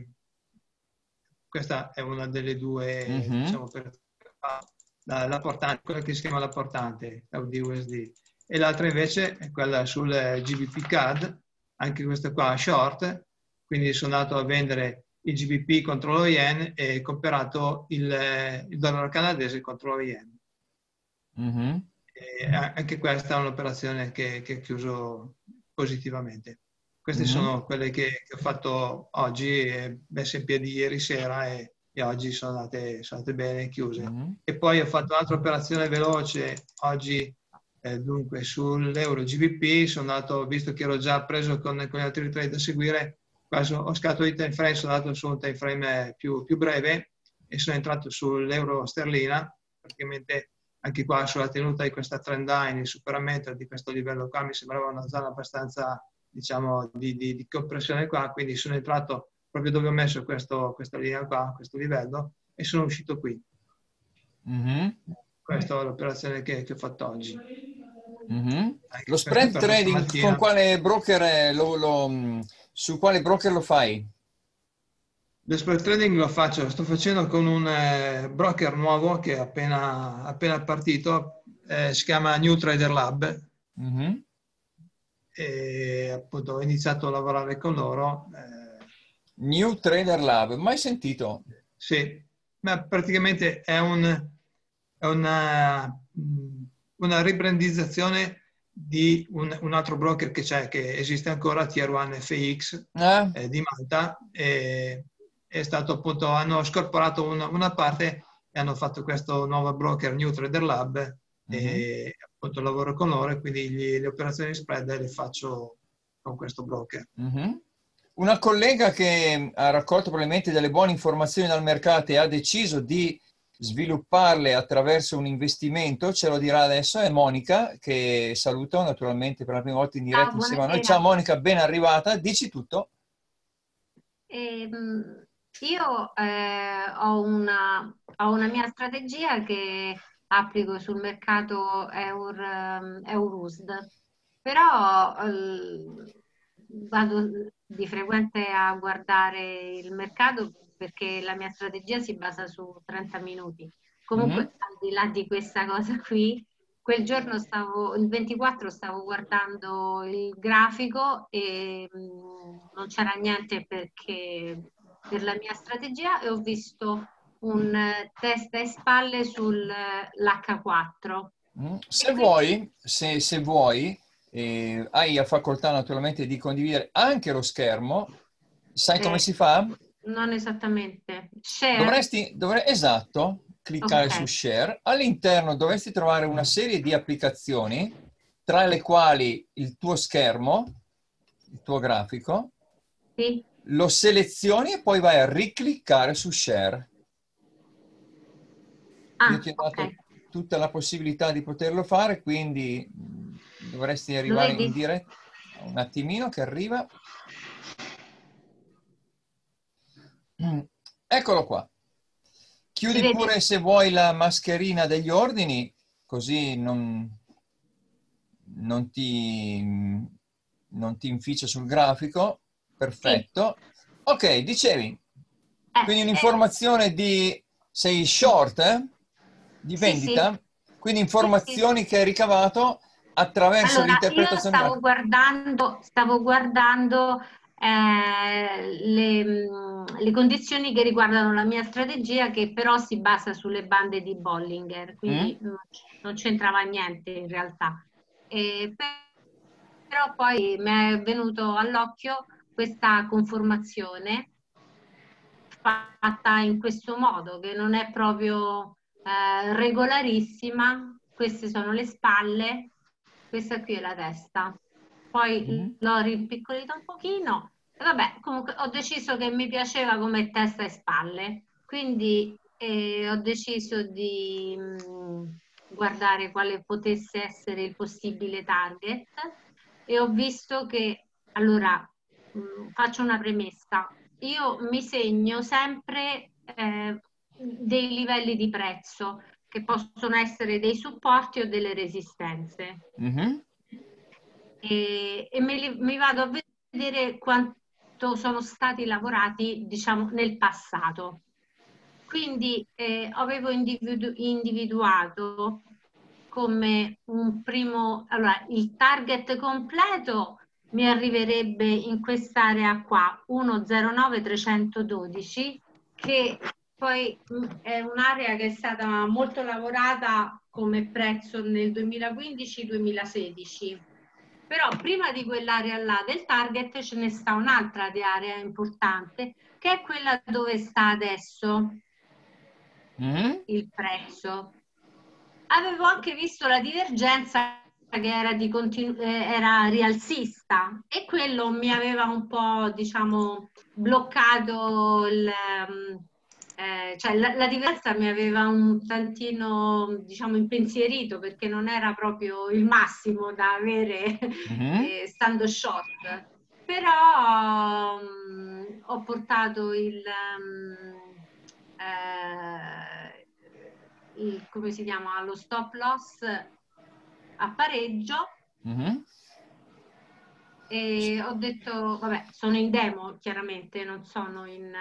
questa è una delle due, diciamo, la portante, quella che si chiama la portante, l'AUD USD. E l'altra invece è quella sul GBP CAD, anche questa qua short, quindi sono andato a vendere il GBP contro lo yen e comprato il dollaro canadese contro lo yen. E anche questa è un'operazione che ho chiuso positivamente. Queste sono quelle che ho fatto oggi, messe in piedi ieri sera e oggi sono andate bene chiuse. E poi ho fatto un'altra operazione veloce oggi Dunque sull'euro GBP sono andato, visto che ero già preso con gli altri trade da seguire, ho scattato il time frame, sono andato su un time frame più breve e sono entrato sull'euro sterlina, praticamente anche qua sulla tenuta di questa trend line, il superamento di questo livello qua mi sembrava una zona abbastanza, diciamo, di compressione qua, quindi sono entrato proprio dove ho messo questa linea qua, questo livello, e sono uscito qui. Questa è l'operazione che ho fatto oggi. Lo spread trading con quale broker su quale broker lo fai? Lo spread trading lo sto facendo con un broker nuovo che è appena partito, si chiama New Trader Lab. E appunto ho iniziato a lavorare con loro. New Trader Lab, mai sentito? Sì, ma praticamente è una ribrandizzazione di un altro broker che c'è, che esiste ancora, Tier 1 FX di Malta, e è stato appunto, hanno scorporato una parte e hanno fatto questo nuovo broker New Trader Lab, e appunto lavoro con loro, e quindi le operazioni spread le faccio con questo broker. Una collega che ha raccolto probabilmente delle buone informazioni dal mercato e ha deciso di svilupparle attraverso un investimento, ce lo dirà adesso, è Monica, che saluto naturalmente per la prima volta in diretta insieme a noi. Ciao Monica, ben arrivata, dici tutto. Io ho una mia strategia che applico sul mercato EURUSD, però vado di frequente a guardare il mercato perché la mia strategia si basa su 30 minuti. Comunque, al di là di questa cosa qui, quel giorno il 24 stavo guardando il grafico e non c'era niente per la mia strategia, e ho visto un testa e spalle sull'H4. Se vuoi, se vuoi, hai la facoltà naturalmente di condividere anche lo schermo. Sai come si fa? Non esattamente. Share? Esatto, cliccare su Share. All'interno dovresti trovare una serie di applicazioni, tra le quali il tuo schermo, il tuo grafico. Sì. Lo selezioni e poi vai a ricliccare su Share. Io ti ho dato tutta la possibilità di poterlo fare, quindi dovresti arrivare in diretta. Un attimino che arriva. Eccolo qua. Chiudi pure se vuoi la mascherina degli ordini, così non ti inficia sul grafico. Perfetto. Ok, dicevi. Quindi un'informazione sei short, di vendita? Sì. Quindi informazioni che hai ricavato attraverso l'interpretazione. Io stavo guardando le condizioni che riguardano la mia strategia, che però si basa sulle bande di Bollinger, quindi non c'entrava niente in realtà. Però poi mi è venuto all'occhio questa conformazione fatta in questo modo, che non è proprio regolarissima. Queste sono le spalle, questa qui è la testa. Poi l'ho rimpiccolita un pochino e vabbè, comunque ho deciso che mi piaceva come testa e spalle, quindi ho deciso di guardare quale potesse essere il possibile target, e ho visto che, allora, faccio una premessa. Io mi segno sempre dei livelli di prezzo che possono essere dei supporti o delle resistenze. E mi vado a vedere quanto sono stati lavorati, diciamo, nel passato. Quindi avevo individuato come un primo, allora, il target completo mi arriverebbe in quest'area qua, 1,09,312, che poi è un'area che è stata molto lavorata come prezzo nel 2015-2016. Però prima di quell'area là del target ce ne sta un'altra area importante, che è quella dove sta adesso il prezzo. Avevo anche visto la divergenza che era, era rialzista e quello mi aveva un po', diciamo, bloccato cioè la diversa mi aveva un tantino, diciamo, impensierito perché non era proprio il massimo da avere stando short. Però ho portato come si chiama, lo stop loss a pareggio e ho detto, vabbè, sono in demo chiaramente, non sono in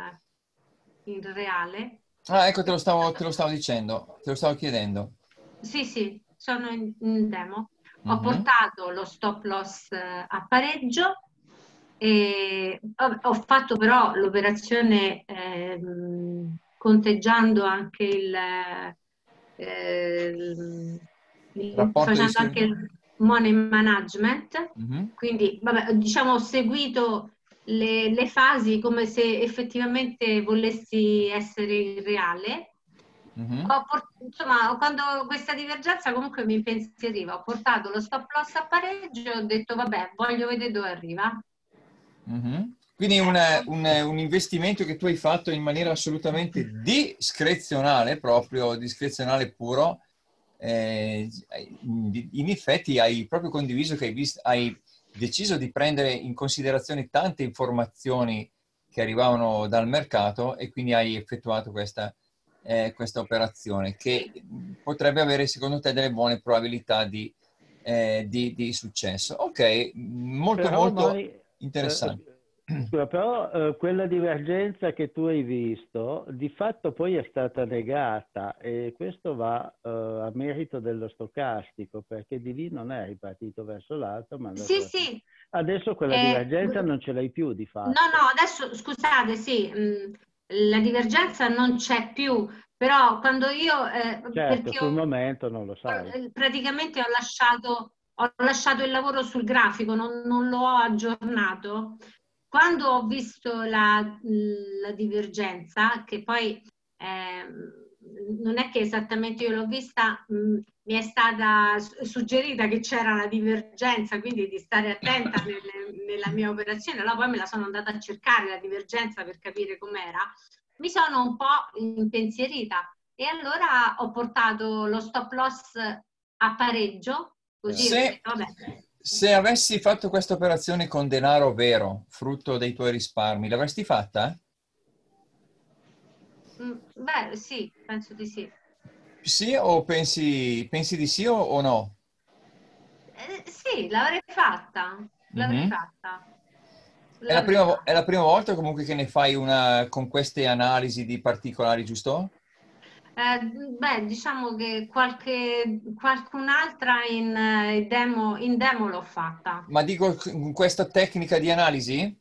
reale. Ah, ecco, te lo stavo dicendo, te lo stavo chiedendo. Sì, sono in demo. Ho portato lo stop loss a pareggio e ho fatto però l'operazione conteggiando anche facendo anche il money management, quindi vabbè, diciamo ho seguito le fasi come se effettivamente volessi essere in reale. Insomma, quando questa divergenza comunque mi impensieriva, ho portato lo stop loss a pareggio e ho detto vabbè, voglio vedere dove arriva. Quindi un investimento che tu hai fatto in maniera assolutamente discrezionale, proprio discrezionale puro. In effetti hai proprio condiviso che hai deciso di prendere in considerazione tante informazioni che arrivavano dal mercato e quindi hai effettuato questa operazione che potrebbe avere secondo te delle buone probabilità di successo. Ok, molto interessante. Scusa, però quella divergenza che tu hai visto di fatto poi è stata negata e questo va a merito dello stocastico, perché di lì non è ripartito verso l'alto, ma sì. Adesso quella divergenza non ce l'hai più di fatto. No, adesso scusate, sì, la divergenza non c'è più, però quando io certo, sul momento non lo sai. Praticamente ho lasciato il lavoro sul grafico, non lo ho aggiornato. Quando ho visto la divergenza, che poi non è che esattamente io l'ho vista, mi è stata suggerita che c'era la divergenza, quindi di stare attenta nella mia operazione. Allora poi me la sono andata a cercare la divergenza per capire com'era. Mi sono un po' impensierita e allora ho portato lo stop loss a pareggio, così ho detto, vabbè. Se avessi fatto questa operazione con denaro vero, frutto dei tuoi risparmi, l'avresti fatta? Beh, sì, penso di sì. Sì o pensi di sì o no? Sì, l'avrei fatta. L'avrei fatta. È la prima volta comunque che ne fai una con queste analisi di particolari, giusto? Beh, diciamo che qualcun'altra in demo l'ho fatta. Ma dico con questa tecnica di analisi?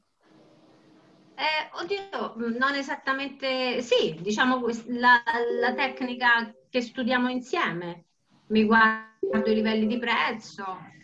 Oddio, non esattamente, sì, diciamo la tecnica che studiamo insieme. Mi guardo i livelli di prezzo.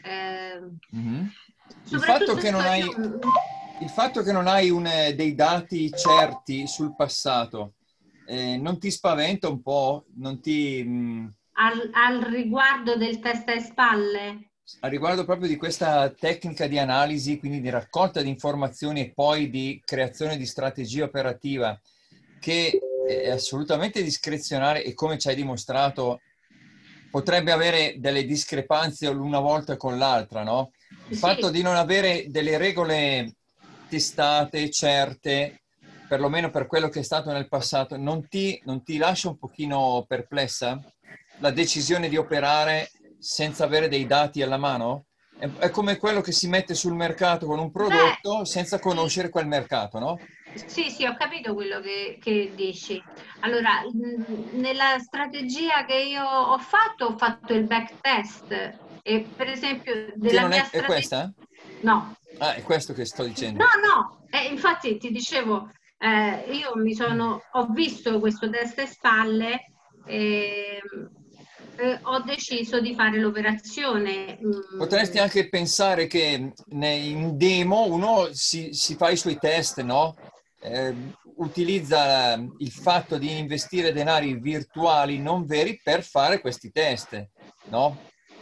Il fatto che non hai dei dati certi sul passato non ti spaventa un po'? Non ti... Al riguardo del testa e spalle? A riguardo proprio di questa tecnica di analisi, quindi di raccolta di informazioni e poi di creazione di strategia operativa, che è assolutamente discrezionale e come ci hai dimostrato potrebbe avere delle discrepanze l'una volta con l'altra, no? Il fatto di non avere delle regole testate, certe, perlomeno per quello che è stato nel passato, non ti lascia un pochino perplessa? La decisione di operare senza avere dei dati alla mano? È come quello che si mette sul mercato con un prodotto senza conoscere quel mercato, no? Sì, ho capito quello che dici. Allora, nella strategia che io ho fatto il backtest e per esempio della mia strategia... È questa? No. Ah, è questo che sto dicendo. No, infatti ti dicevo, io ho visto questo testa e spalle e ho deciso di fare l'operazione. Potresti anche pensare che in demo uno si fa i suoi test, no? Utilizza il fatto di investire denari virtuali non veri per fare questi test, no?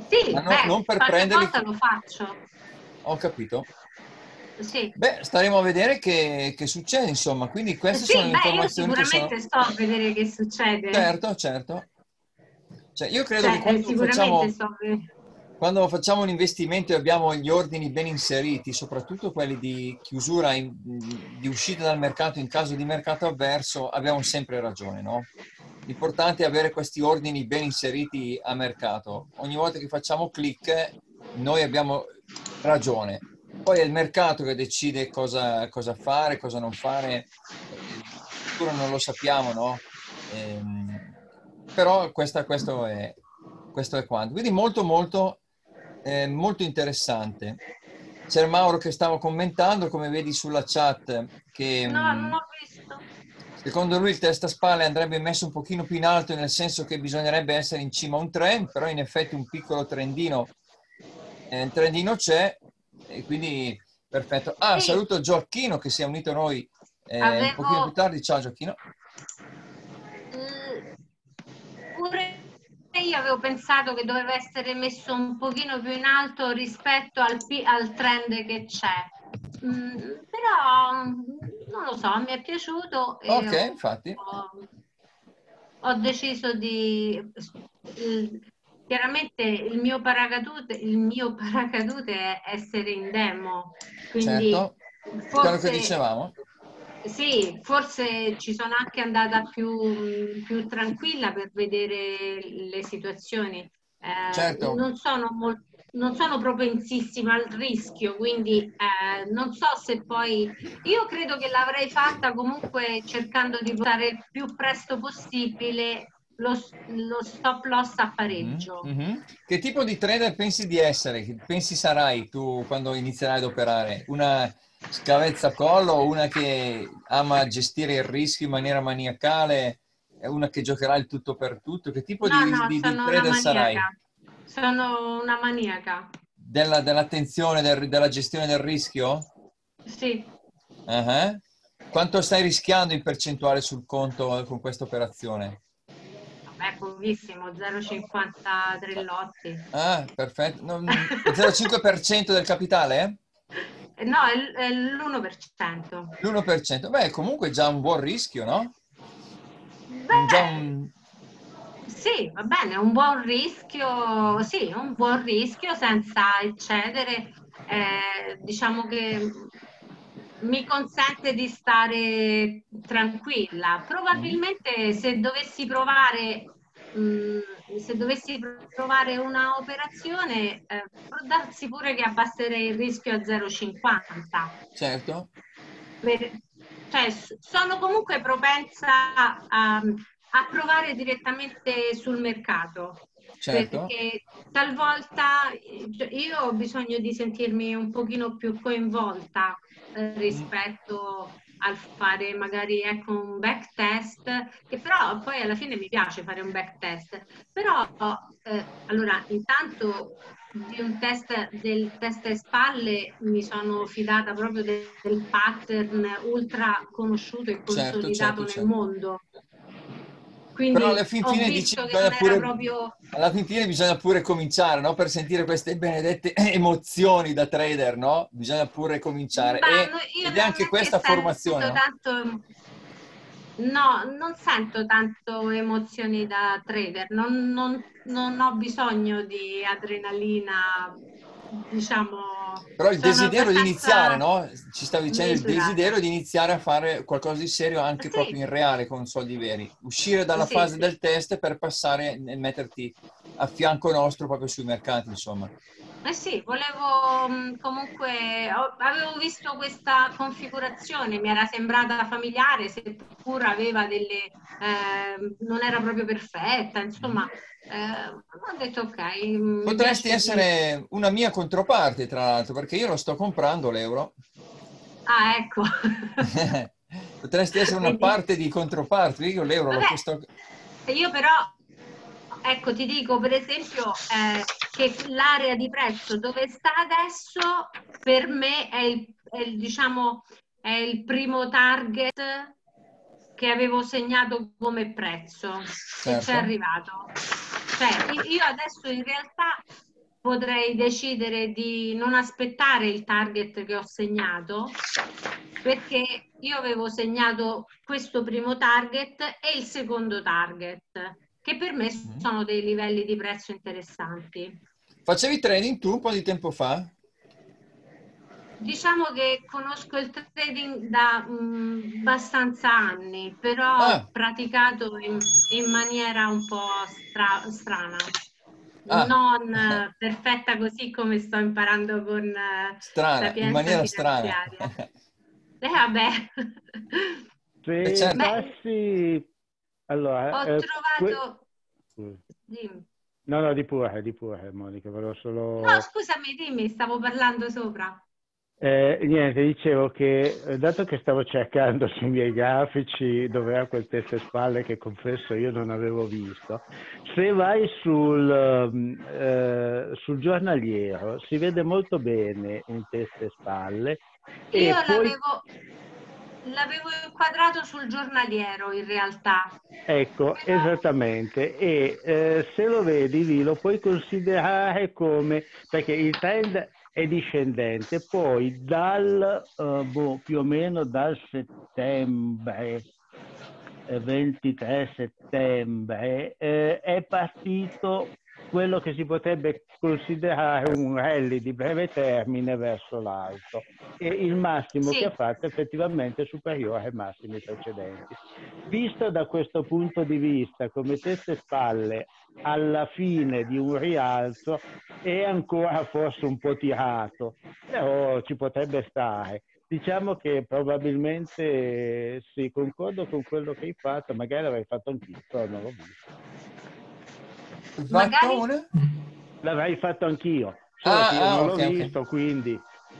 Sì, non per qualche prenderli. volta lo faccio. Ho capito. Sì. Beh, staremo a vedere che succede, insomma. Quindi queste sono Sì, le beh, io informazioni che sono... sicuramente sto a vedere che succede. Certo, certo. Cioè, io credo che Cioè, sicuramente sto a vedere. quando facciamo un investimento e abbiamo gli ordini ben inseriti, soprattutto quelli di chiusura, di uscita dal mercato in caso di mercato avverso, abbiamo sempre ragione, no? L'importante è avere questi ordini ben inseriti a mercato. Ogni volta che facciamo click, noi abbiamo ragione. Poi è il mercato che decide cosa fare, cosa non fare. Il futuro non lo sappiamo, no? Però questo è quanto. Quindi molto interessante. C'era Mauro che stava commentando, come vedi sulla chat, che No, non ho visto. secondo lui il testa-spalle andrebbe messo un pochino più in alto, nel senso che bisognerebbe essere in cima a un trend, però in effetti un piccolo trendino, il trendino c'è, e quindi perfetto. Sì, Saluto Gioacchino che si è unito a noi un pochino più avevo tardi. Ciao Gioacchino. pure io avevo pensato che doveva essere messo un pochino più in alto rispetto al trend che c'è. Però non lo so, mi è piaciuto e Ok, infatti. ho deciso di chiaramente il mio paracadute è essere in demo, quindi Certo, quello che forse dicevamo. sì, forse ci sono anche andata più tranquilla per vedere le situazioni. Certo, Non sono propensissima al rischio, quindi non so se poi... Io credo che l'avrei fatta comunque cercando di portare il più presto possibile lo stop loss a mhm, pareggio. mhm. Che tipo di trader pensi di essere? Che pensi sarai tu quando inizierai ad operare? Una scavezzacollo o una che ama gestire il rischio in maniera maniacale? È una che giocherà il tutto per tutto? Che tipo No, no, di sono una trader sarai? maniaca. Sono una maniaca. Dell'attenzione, della gestione del rischio? Sì. Ah. Quanto stai rischiando in percentuale sul conto con questa operazione? Vabbè, pochissimo, 0,53 lotti. Perfetto. 0,5% del capitale? No, è l'1%. L'1%. Beh, comunque già un buon rischio, no? Già Beh, un... sì, va bene, un buon rischio, sì, un buon rischio senza eccedere. Diciamo che mi consente di stare tranquilla. Mm, Probabilmente se dovessi provare una operazione, può darsi pure che abbasserei il rischio a 0,50. certo, Cioè, sono comunque propensa a provare direttamente sul mercato, certo. perché talvolta io ho bisogno di sentirmi un pochino più coinvolta Mm, rispetto al fare magari ecco, un backtest, che però poi alla fine mi piace fare un backtest, però allora intanto del test e spalle mi sono fidata proprio del pattern ultra conosciuto e certo, consolidato certo, nel certo. mondo. Però alla Quindi fin ho fine dici visto che bisogna non era pure, proprio... alla fin fine bisogna pure cominciare, no? Per sentire queste benedette emozioni da trader, no? Bisogna pure cominciare. Ma io Ed è non anche è che questa formazione, sento no? tanto... No, non sento tanto emozioni da trader, non ho bisogno di adrenalina, diciamo, Però il sono desiderio di iniziare, abbastanza no? Ci stavi dicendo il misurata. desiderio di iniziare a fare qualcosa di serio anche Sì, proprio in reale con soldi veri. Uscire dalla sì, fase sì. del test per passare e metterti a fianco nostro proprio sui mercati, insomma. Eh sì, volevo avevo visto questa configurazione, mi era sembrata familiare, seppur aveva non era proprio perfetta, insomma, ho detto ok, mi Potresti piace di... essere una mia controparte, tra l'altro, perché io lo sto comprando l'euro. Ah, ecco. Potresti essere una Vedi? parte di controparte. Io l'euro l'ho Vabbè, questo... io però, ecco, ti dico per esempio che l'area di prezzo dove sta adesso per me diciamo, è il primo target che avevo segnato come prezzo e c'è Certo. arrivato. Cioè, io adesso in realtà potrei decidere di non aspettare il target che ho segnato, perché io avevo segnato questo primo target e il secondo target, che per me sono dei livelli di prezzo interessanti. Facevi trading tu un po' di tempo fa? Diciamo che conosco il trading da abbastanza anni, però ho praticato in maniera un po' strana. Non perfetta così come sto imparando con strana, in Sapienza maniera strana. Finanziaria. Vabbè. Se certo. passi... Allora, Ho trovato... Dimmi. No, di pure, Monica, volevo solo... No, scusami, dimmi, stavo parlando sopra. Niente, dicevo che dato che stavo cercando sui miei grafici dove era quel testa-spalle che confesso io non avevo visto, se vai sul giornaliero si vede molto bene un testa-spalle. Io l'avevo inquadrato sul giornaliero in realtà. Ecco, esattamente, e se lo vedi lì lo puoi considerare come, perché il trend è discendente, poi più o meno dal settembre, 23 settembre, è partito quello che si potrebbe considerare un rally di breve termine verso l'alto, e il massimo che ha fatto effettivamente è superiore ai massimi precedenti. Visto da questo punto di vista come teste spalle alla fine di un rialzo è ancora forse un po' tirato, però ci potrebbe stare. Diciamo che probabilmente sì, concordo con quello che hai fatto, magari l'avrei fatto anch'io, però non l'ho visto. Magari... L'avrei fatto anch'io, solo che io non l'ho visto, Okay. quindi...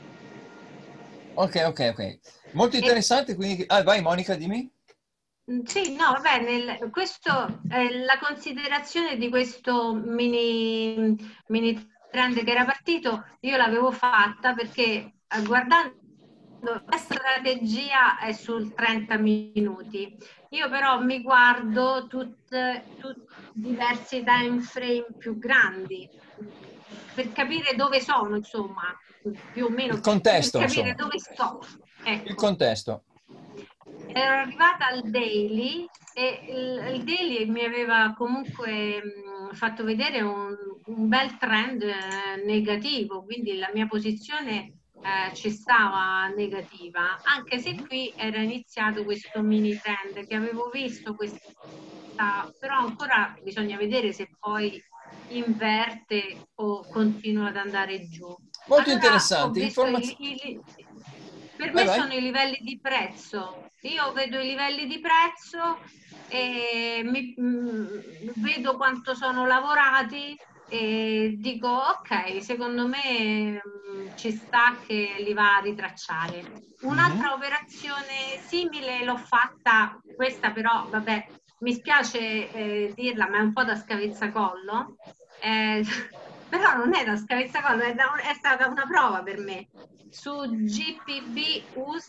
Ok. Molto interessante, quindi... vai Monica, dimmi. Sì, no, vabbè, la considerazione di questo mini trend che era partito, io l'avevo fatta perché guardando la strategia è sul 30 minuti. Io però mi guardo tutti diversi time frame più grandi per capire dove sono, insomma, più o meno Il per contesto, capire insomma. dove sto. Ecco. Il contesto. Ero arrivata al daily e il daily mi aveva comunque fatto vedere un bel trend negativo, quindi la mia posizione ci stava negativa, anche se qui era iniziato questo mini trend che avevo visto, però ancora bisogna vedere se poi inverte o continua ad andare giù. Molto Allora ho interessante. visto per me Vai. sono i livelli di prezzo. Io vedo i livelli di prezzo e vedo quanto sono lavorati e dico ok, secondo me ci sta che li va a ritracciare. Un'altra operazione simile l'ho fatta, questa però vabbè, mi spiace dirla, ma è un po' da scavezzacollo. Però non è da scavezzacollo, è stata una prova per me. Su GPB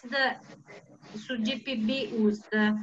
USD.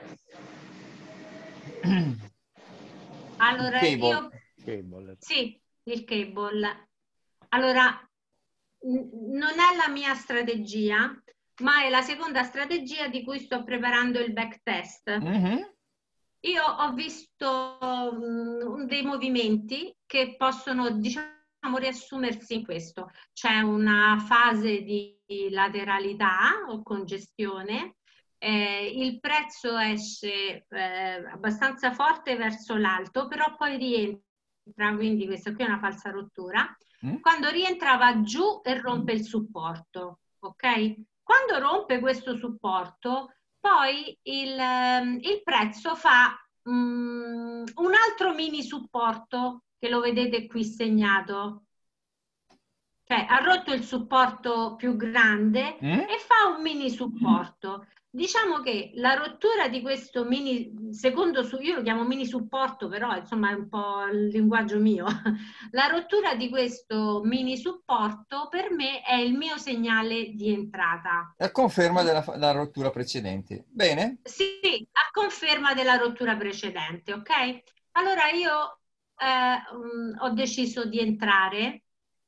Allora, sì, il cable. Allora, non è la mia strategia, ma è la seconda strategia di cui sto preparando il backtest. Io ho visto dei movimenti che possono, diciamo, riassumersi in questo. C'è una fase di lateralità o congestione, il prezzo esce abbastanza forte verso l'alto, però poi rientra, quindi questa qui è una falsa rottura. Quando rientra va giù e rompe il supporto, ok? Quando rompe questo supporto, poi il prezzo fa un altro mini supporto che lo vedete qui segnato. Cioè ha rotto il supporto più grande e fa un mini supporto. Diciamo che la rottura di questo mini, io lo chiamo mini supporto, però insomma è un po' il linguaggio mio. La rottura di questo mini supporto per me è il mio segnale di entrata. A conferma della rottura precedente. Bene? Sì, a conferma della rottura precedente, ok? Allora io ho deciso di entrare,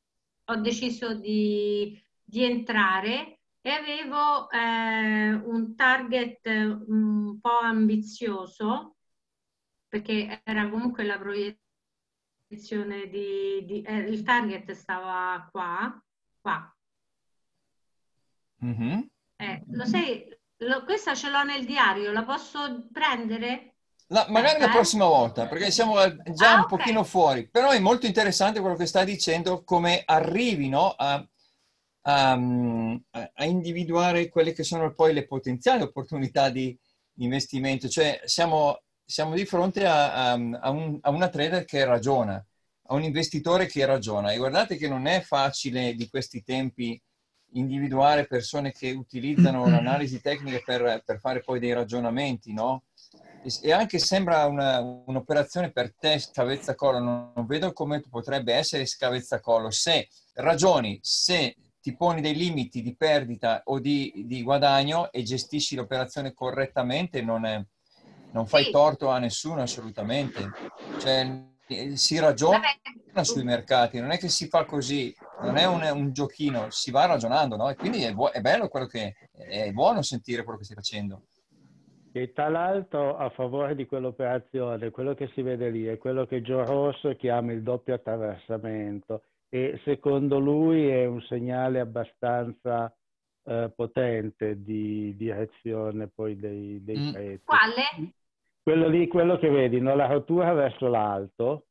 e avevo un target un po' ambizioso, perché era comunque la proiezione il target stava qua. Mhm. Lo sai, questa ce l'ho nel diario, la posso prendere? Magari la Aspetta, prossima volta, perché siamo già un pochino ok. fuori, però è molto interessante quello che stai dicendo, come arrivino a individuare quelle che sono poi le potenziali opportunità di investimento. Cioè siamo di fronte a una trader che ragiona, a un investitore che ragiona. E guardate che non è facile di questi tempi individuare persone che utilizzano l'analisi tecnica per fare poi dei ragionamenti, no? E anche sembra un'operazione per te scavezzacollo, non vedo come potrebbe essere scavezzacollo. Se ragioni, se ti poni dei limiti di perdita o di guadagno e gestisci l'operazione correttamente, non fai Sì, torto a nessuno assolutamente. Cioè, si ragiona vabbè, sui mercati, non è che si fa così, non è un giochino, si va ragionando, no? E quindi è bello quello che è buono sentire quello che stai facendo. E tra l'altro a favore di quell'operazione, quello che si vede lì è quello che Joe Ross chiama il doppio attraversamento e secondo lui è un segnale abbastanza potente di direzione poi dei prezzi. quale? Quello lì, quello che vedi, no? La rottura verso l'alto,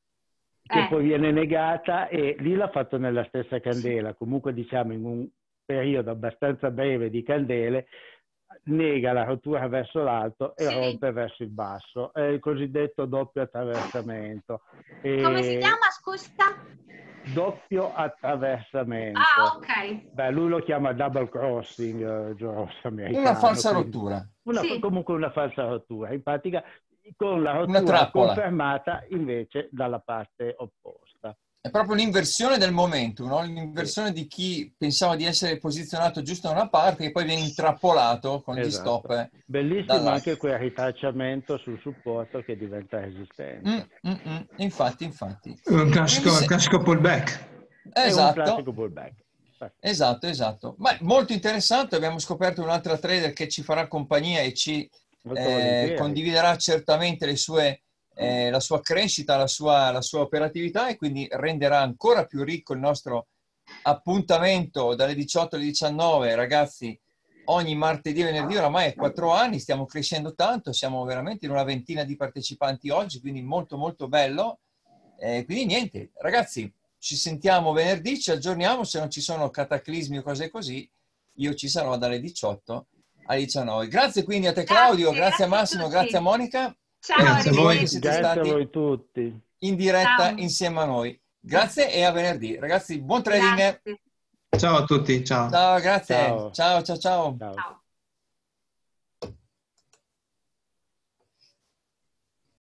che poi viene negata e lì l'ha fatto nella stessa candela, comunque diciamo in un periodo abbastanza breve di candele, nega la rottura verso l'alto e Sì. rompe verso il basso, è il cosiddetto doppio attraversamento. Come si chiama, scusa? Doppio attraversamento. Ah, ok. Beh, lui lo chiama double crossing, Joe Ross Una americano, falsa quindi rottura, Sì. comunque una falsa rottura. In pratica con la una rottura trappola. confermata invece dalla parte opposta. È proprio l'inversione del momento, no? L'inversione di chi pensava di essere posizionato giusto da una parte e poi viene intrappolato con gli Esatto. stop Bellissimo dall'altra. anche quel ritracciamento sul supporto che diventa resistente. Infatti. Un Quindi classico pullback. È un esatto, classico pullback. esatto. Ma molto interessante, abbiamo scoperto un'altra trader che ci farà compagnia e ci Molto volentieri. condividerà certamente la sua crescita, la sua operatività e quindi renderà ancora più ricco il nostro appuntamento dalle 18 alle 19, ragazzi, ogni martedì e venerdì, oramai è 4 anni, stiamo crescendo tanto, siamo veramente in una ventina di partecipanti oggi, quindi molto molto bello. Quindi niente, ragazzi, ci sentiamo venerdì, ci aggiorniamo, se non ci sono cataclismi o cose così, io ci sarò dalle 18 alle 19. Grazie quindi a te Claudio, grazie a Massimo, grazie a Monica e a Ciao, tutti voi che arrivederci. siete Grazie a stati voi tutti. in diretta Ciao. insieme a noi. Grazie e a venerdì. Ragazzi, buon trading. Grazie. Ciao a tutti, ciao. Ciao, grazie. Ciao. Ciao. Ciao. Ciao.